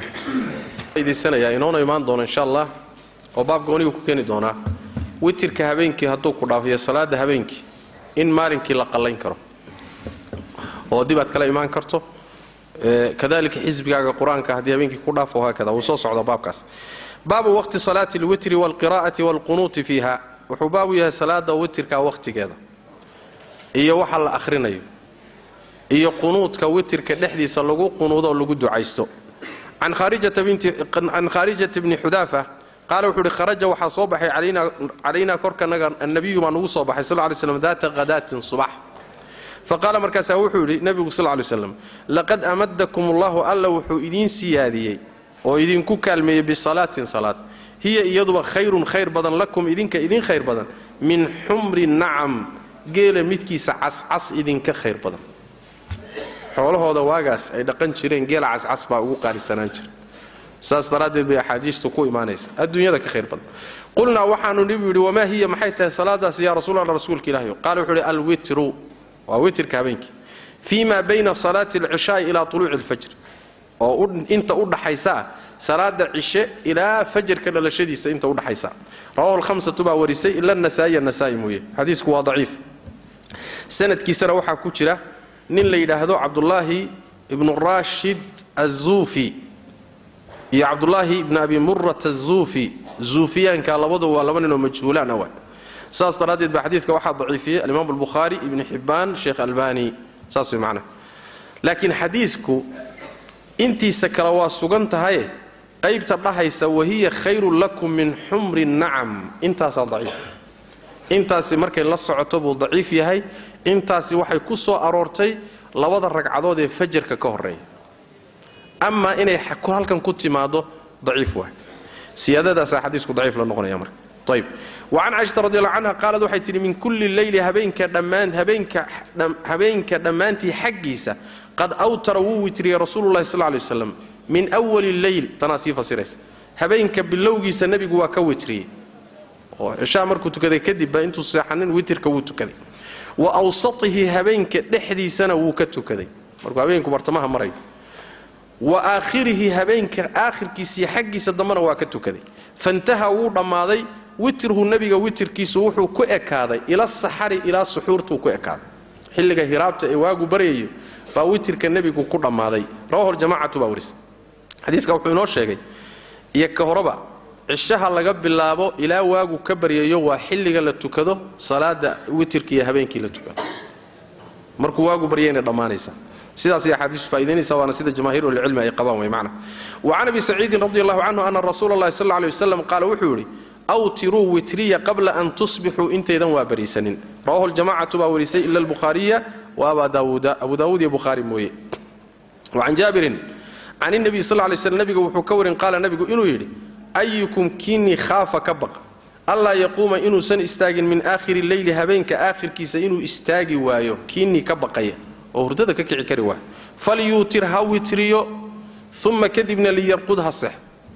inoona imaan doona insha allah oo baab goonigu ku keeni doonaa witirka habeenkii hadduu ku dhaafiyo salaada habeenkii in maalinkii la qallayn karo oo dib aad kala imaan karto kadalika xisbigaaga qur-aanka haddii habeenkii ku dhaafo haakada wuu soo socda baabkaas baabu waqti salaati alwitri waalqiraa'ati waalqunuuti fiiha wuxuu baabu yahay salaada witirka waqtigeeda iyo waxa la akhrinayo iyo qunuudka witirka dhexdiisa lagu qunuudo oo lagu ducaysto can khaarijata bni xudaafa qaala wuxuu uhi kharaja waxaa soo baxay calaynaa korkanaga annabiyu baa nugu soo baxay sal ly slam daata hadaatin subax faqaala markaasaa wuxuu yidhi nebigu sal ly slam laqad amadakum allahu alla wuxuu idiin siyaadiyey oo idinku kaalmeeyey bisalaatin salaad hiya iyaduba khayrun khayr badan lakum idinka idin khayr badan min xumri nacam geela midkiisa cascas idinka khayr badan xoolahooda waagaas ay dhaqan jireen geela cascas baa ugu qaalisanaan jira saas daraaddeed bay axaadiistu ku imaanaysa adduunyada ka khayr badan qulnaa waxaanu nebigu yidhi wamaa hiya maxay tahay salaadaasi yaa rasuulallah rasuulka ilaahi qaala wuxuu yidhi alwitru waa witrka habeenkii fii maa bayna salaati alcishaai ilaa tuluuci alfajr oo inta u dhaxaysa salaada cishe ilaa fajrka dhalashadiisa inta u dhaxaysa rawahu al-khamsatu baa warisay illa an-nasaa'i an-nasaa'i mooye xadiisku waa daciif sanadkiisana waxaa ku jira nin la yidhaahdo cabdullaahi ibnu rashid az-zuufi iyo cabdullaahi ibn abi murrat az-zuufi zuufiyaanka labadu waa laba nin oo majhuulaan ah saas daraaddeed baa xadiiska waxaa daciifiyey al-imaam al-bukhari ibn hibbaan sheekh albani saas way macna laakiin xadiisku intiisa kale waa sugan tahay qaybta dhahaysa wahiya khayrun lakum min humri nacam intaasaa daciif intaasi markay la socoto buu daciif yahay intaasi waxay ku soo aroortay labada ragcadood ee fajrka ka horeeya ama inay halkan ku timaado daciif waay siyaadadaas xadiisku daciif la noqonaya marka طيب وعن عائشة رضي الله عنها قالت waxay tiri min kulli layli habeenka dhamaantii xaqiisa qad awtara witri rasuulullaahi sallallahu alayhi wasallam min awwal al-layl tanasifa siras habeenka bilowgiisa nabigu waa ka witriyay oo isha markuu tukaday kadib ba intuu seexanin witrka wuu tukaday wa awsatihi habeenka dhexdiisana wuu ka tukaday markuu habeenku bartamaha maray wa aakhirihi habeenka aakhirkiisa xaqiisa damana waa ka tukaday fantaha wuu dhamaaday witrhu nabiga witrkiisu wuxuu ku ekaaday ila saxari ila suxuurtu ku ekaaday xilliga hiraabta ee waagu barayayo baa witrka nabigu ku dhamaaday rawahu jamaacatu baa waris xadiiska wuxuu inoo sheegay iyo ka horaba cishaha laga bilaabo ilaa waagu ka baryayo waa xilliga la tukado salaada witrka iyo habeenkii la tukado markuu waagu baryayna dhamaanaysa sidaas ay xadiis faa'iideynaysa waana sida jamaahiirul cilmi ay qabaan way macna wa an abi sa'id radiyallahu anhu anna rasuulullaahi sallallahu alayhi wasallam qaala wuxuu yiri awtiru witriya qabla an tusbihu intaydan waa bariisanin rawahu al-jamaa'atu baa warisay illa al-bukhariya wa abu daawud iyo bukhari mooye wa an jaabirin an nabi sallallahu alayhi wasallam nabigu wuxuu ka warin qaala nabigu inuu yiri ayyukum kini khafa kabaq alla yaquma inuu san istaagin min aakhiri al-layli habeenka aakhirkiisa inuu istaagi waayo kini ka baqaya oo hurdada ka kici kari waa falyutir hawitriyo thumma kadibna liyarqud hasah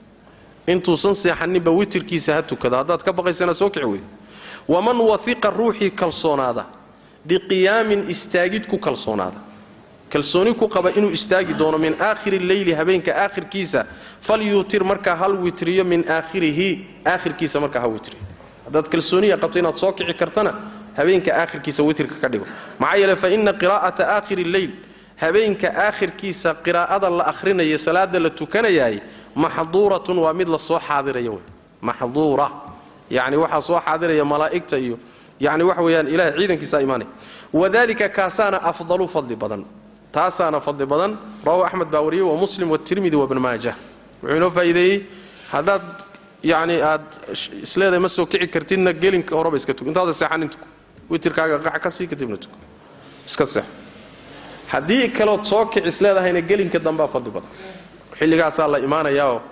intuu san seexaninba witrkiisa ha tukada hadaad ka baqaysana soo kici weey waman wathiqa ruuxi kalsoonaada biqiyaamin istaagid ku kalsoonaada kalsooni ku qaba inuu istaagi doono min aakhiri al-layli habeenka aakhirkiisa falyutir marka hal witriyo min aakhirihi aakhirkiisa marka ha witriyo hadaad kalsooniya qabto inaad soo kici kartana habeenka aakhirkiisa witrka ka dhigo maxaa yeelay fa inna qiraa'ata aakhiri al-layl habeenka aakhirkiisa qiraa'ada la akhrinayo salaada la tukanayay maxduuratun waa mid la soo xaadirayo maxduura yani waxa soo xaadiraya malaa'ikta iyo yani wax weeyaan ilaahay ciidankiisa iimaanay wadaalika kaasana afdalu fadli badan taasana fadli badan rawi ahmad bawri wa muslim wa tirmidhi wa ibn maajah wuxuu faa'iideeyay hadaad yani aad isleeday ma soo kici kartidna gelinka horeba iska tug intaada seexan intu witrkaaga qac ka sii kadibna tug iska seex hadii kale soo kici isleedahayna gelinka damba fadli badan xilligaas la iimaanaya oo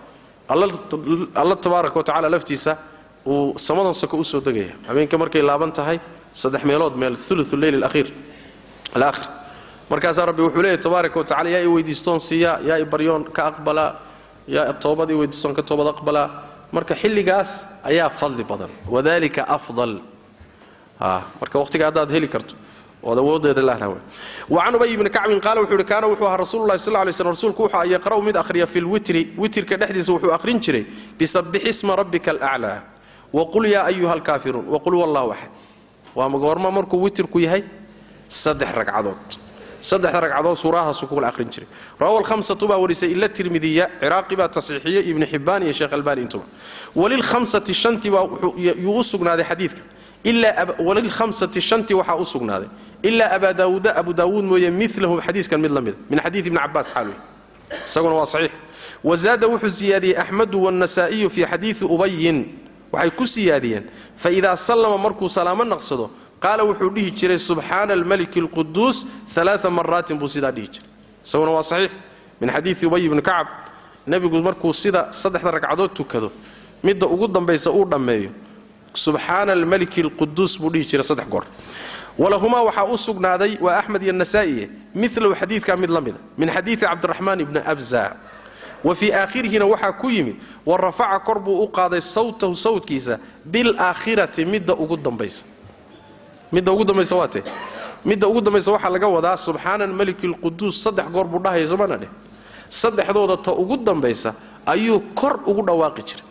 Allah tabaaraka wa ta'ala laftiisa uu samadan sako u soo dagaya habeenka markay laaban tahay saddex meelood meel thuluthul layl al-akhir markaas rabbi wuxuu leeyahay tabaaraka wa ta'ala yaa weydiistoon siya yaa baryoon ka aqbala yaa toobadii weydiistoon ka toobad aqbala marka xilligaas ayaa fadli badan wadaalika afdal marka waqtiga aad heli karto وداووديدا لا هو وعن ابي بن كعب قال وحو كان وحو رسول الله صلى الله عليه وسلم رسولك وحو يقرأ مد اخريا في الوتر وترك دحديس وحو اخرين جري بسبح اسم ربك الاعلى وقل يا ايها الكافرون وقل والله احد وما غورما markuu witrku yahay saddex ragcadood suuraha sukuul akhrin jiray rawal khamsatu ba warisay illa tirmidhiya iraqi ba tasxiixiye ibn hibban iyo sheekh albani intuba walil khamsati shanti ba uu sugnaaday xadiidka illa walil khamsati shanti waxa uu sugnaaday illa abu daawud mooyee mithlahu xadiiskan mid lamid min xadiis ibn abbas xalwi saguna waa sahih wazada wuxu ziyadi ahmad wa an-nasa'i fi hadith ubay waxay ku siyaadiyeen fa idha sallama markuu salaamo naqsado قال وحو ديه جيري سبحان الملك القدوس 3 مرات بو سيدا ديه جيري سونا waa صحيح من حديث ابي بن كعب نبيgu markuu sida saddex ragcadood tukado midda ugu dambaysa uu dhameeyo سبحان الملك القدوس buu dhii jiray saddex goor walahuma waxa uu sugnaaday wa ahmad iyo nasa'i mithlu hadithka mid lamida min hadith abd الرحمن ibn abza وفي آخرهنا وحا كيمد ورفع كربو أقاضي صوته صوت كيسا بالآخرة مدى أقدم بيس مدى أقدم بيس واته مدى أقدم بيس وحا لقوة سبحان الملك القدوس صدح قرب الله يزمانا له صدح ذوذة أقدم بيس أيو كر أقدم واقجر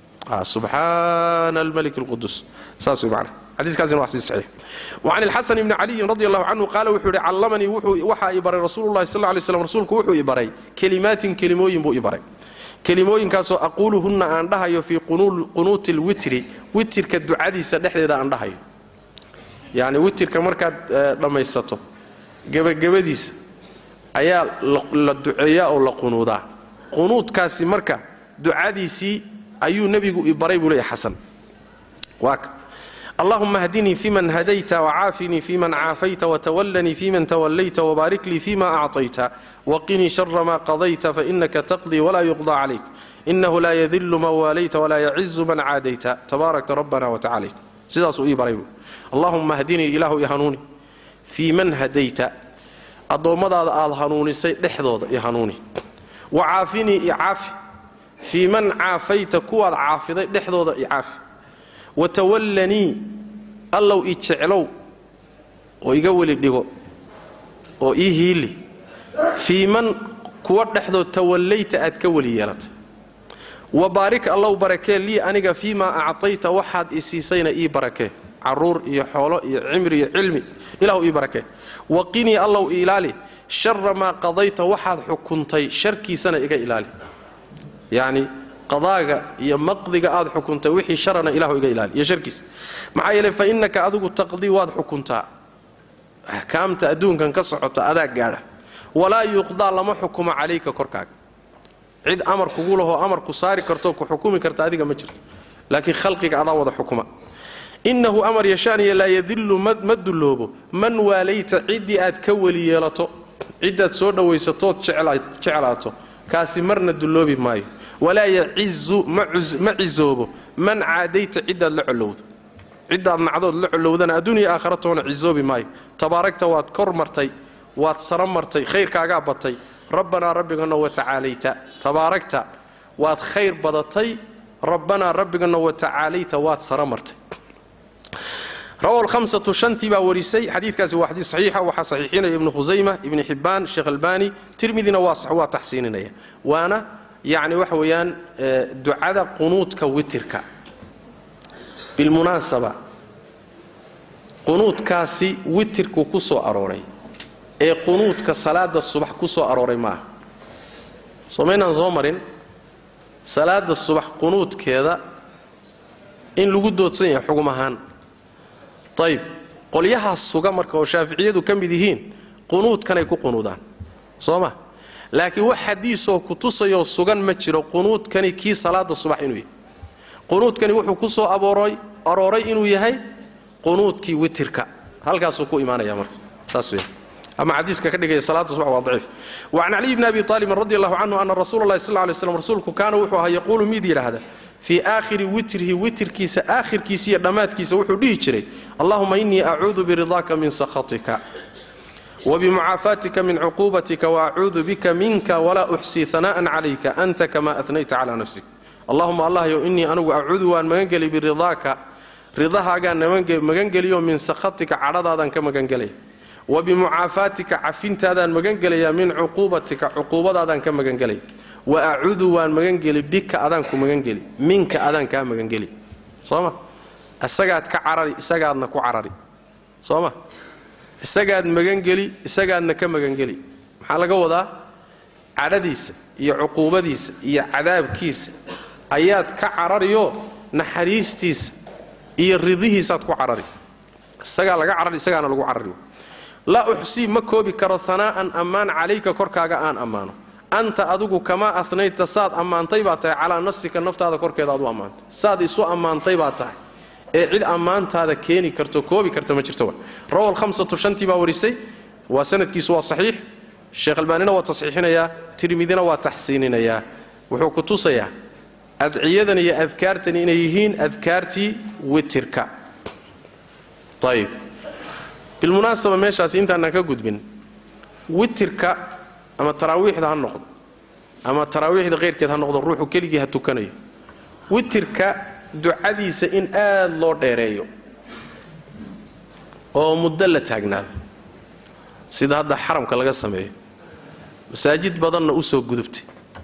سبحان الملك القدوس ساسو معنا حديث كازين واحد صحيح. وعن الحسن بن علي رضي الله عنه قال وحوري علمني وحا إبري رسول الله صلى الله عليه وسلم رسولك وحو إبري كلمات كلموين بو إبري كلموين كاسو أقولهن أندها في قنوت الوتر وتر كالدعاء سدحدي دا أندها يعني وتر كمركا لما يستطو قبديس أيا للدعاء أو لقنودا قنوت كاسي مركا دعاديسي أيو نبي إبري بولي حسن واك اللهم اهدني فيمن هديت وعافني فيمن عافيت وتولني فيمن توليت وبارك لي فيما أعطيت وقني شر ما قضيت فإنك تقضي ولا يقضى عليك إنه لا يذل من واليت ولا يعز من عاديت تبارك ربنا وتعاليت سيداسو إبراهيم اللهم اهدني إله يهنوني فيمن هديت الضومضة الهنوني سيد لحظة يهنوني وعافني إعافي فيمن عافيت كواد عافضي لحظة إعافي وتولني الله يتشعلو ويقول الدقو وإيهيلي في من كواد لحظة توليت أتكولي يالت وبارك الله بركة لي أنك فيما أعطيت وحد إسيسين إي بركة عرور إي حولو إي عمري علمي إله إي بركة وقيني الله إلالي شر ما قضيت وحد حكمتي شركي سنة إيقا إلالي يعني قضاء يا مقضي قاد حكمت وحي شرنا إله إلى إله يا شركيس معايا فإنك أذوق تقضي واد حكمتها أحكامت أدون كان كصحة أذاك قاعدة ولا يقضى لما حكم عليك كركاك عيد أمر كقوله أمر كصاري كرتوك حكومي كرت هذيك مجر لكن خلقك أضع وضع حكمه إنه أمر يشاني لا يذل مد اللوبه من واليت عدي أتكولي يلطو عدة سودة ويستوت شعلاته كاسي مرنا الدلوبي ماي ولا يعز معزوبه من عاديت عدة لعلوذ عدة معدود لعلوذنا الدنيا آخرتنا عزوبي ماي تباركت واتكر مرتي واتسرم مرتي خير كاقابتي ربنا ربنا وتعاليت تباركت وات خير بدتي ربنا ربنا وتعاليت واتسرم مرتي روى الخمسة شنتي باوريسي حديث كاسي واحد صحيحة وحصحيحين ابن خزيمة ابن حبان الشيخ الباني ترمذي نواصح وتحسيننا وانا يعني وحويان دعاء قنوت كوترك بالمناسبة قنوت كاسي وترك كسو أروري قنوت كصلاة الصبح كسو أروري معه صمينا زومرين صلاة الصبح قنوت كذا إن لقدو تصيح حكمهان طيب قوليها السوغا marka oo shaafiiciyadu kamidhiin qunuud kan ay ku qunuudaan sooma laakiin wax xadiis oo ku tusayo sugan ma jiro qunuud kan ki salaada subax inuu yahay qunuud kan wuxuu ku soo arooray inuu yahay qunuudkii witirka halkaas uu ku iimaanaya marka taas weey ama xadiiska ka dhigay salaada subax waa dhaif wa an ali ibn abi talib radiyallahu anhu anna rasuulullaahi sallallahu alayhi wasallam rasuulku kaana wuxuu ahaa yaqulu mid yiraahdo في آخر وتره وتر كيس آخر كيسية دمات كيس وحديه جري اللهم إني أعوذ برضاك من سخطك وبمعافاتك من عقوبتك وأعوذ بك منك ولا أحصي ثناء عليك أنت كما أثنيت على نفسك اللهم الله إني أنا أعوذ وأن مجنجلي برضاك رضاها كان مجنجلي من سخطك عرضا كما مجنجلي وبمعافاتك عفنت هذا مجنجلي من عقوبتك عقوبة هذا كما مجنجلي وأعوذ وأن مجنجلي بك أذانك مجنجلي منك أذانك مجنجلي صوما السجاد كعرري السجادنا كعرري صوما السجاد مجنجلي السجادنا كمجنجلي حال جودا عدديس يا عقوبتيس يا عذاب كيس آيات كعرريو نحريستيس يرضيه سات كعرري السجاد لقى عرري السجادنا لقى عرري لا أحصي مكوبي كرثناء أمان عليك كركاجا أن أمانه أنت أدوك كما أثنيت صاد أمان طيباتي على نفسك النفط هذا كورك هذا أمان صاد يسوء أمان طيباتي عيد أمان هذا كيني كرتوكوبي كرتمجرتوا روى الخمسة شنتي باوريسي وسند كيسوا صحيح الشيخ البانينا وتصحيحنا يا ترمذينا وتحسيننا يا وحكتوسا يا أدعيذني يا أذكارتني إنيهين أذكارتي وتركا طيب بالمناسبة ماشي أنت أنك قد بين وتركا أما التراويح ده هالنقد ama taraawiixda qeyrkeed ha noqdo ruuxu keligii ha tukanayo witirka ducadiisa in aad loo dheereeyo oo muddo la taagnaado sida hadda xaramka laga sameeyo masaajid badanna u soo gudubtay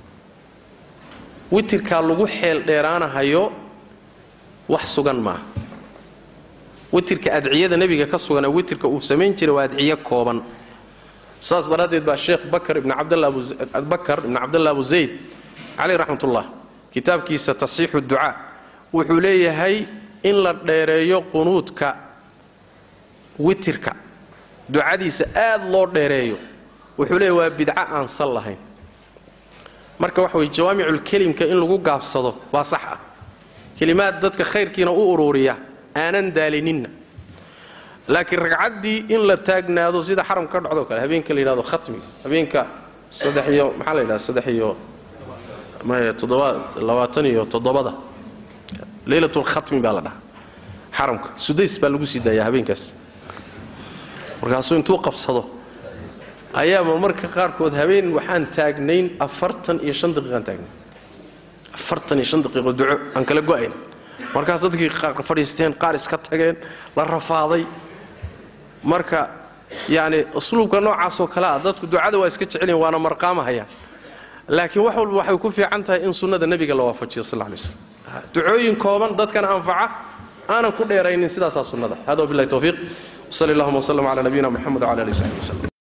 witirka lagu xeel dheeraanahayo wax sugan maaha witirka adciyada nabiga ka sugan witirka uu sameyn jiray waa adciyo kooban saas daradeed baa sheekh bakar ibn abdullah abu zayd alayhi rahmatullah kitaabkiisa tasxiixu ducaa wuxuu leeyahay in la dheereeyo qunuudka witirka ducadiisa aad loo dheereeyo wuxuu leeyahay waa bidca aan sal lahayn marka waxa way jawaamicul kalimka in lagu gaabsado waa sax ah kalimaad dadka khayrkiina u ururiya aanan daalinina laakiin ragcaddii in la taagnaado sida xaram ka dhacdo kale habeenka la yiraahdo khatmi habeenka 3 iyo maxaa la yiraahdaa 3 iyo 27 leelatul khatmi baa la dhahaa xaramka sudays baa lagu sii daayaa habeenkaas markaasuu intuu qabsado ayaa marmarka qaarkood habeen waxaan taagnayn 45 daqiiqo taagnayn 45 daqiiqo duco aan kala go'ayn markaas dadkii qaar fadhiisteen qaar iska tageen la rafaaday marka yaani usluubka noocaas oo kala dadku ducada waa iska jecelin waana marqaamahayaan laakiin wax walba waxay ku fiican tahay in sunnada nabiga la waafajiyo sallallahu alayhi wasallam ducooyin kooban dadkana anfaca aanan ku dheeraynin sidaas sunnada hada billahi tawfiiq sallallahu alayhi wa sallam ala nabiyina muhammad wa ala alihi wa sahbihi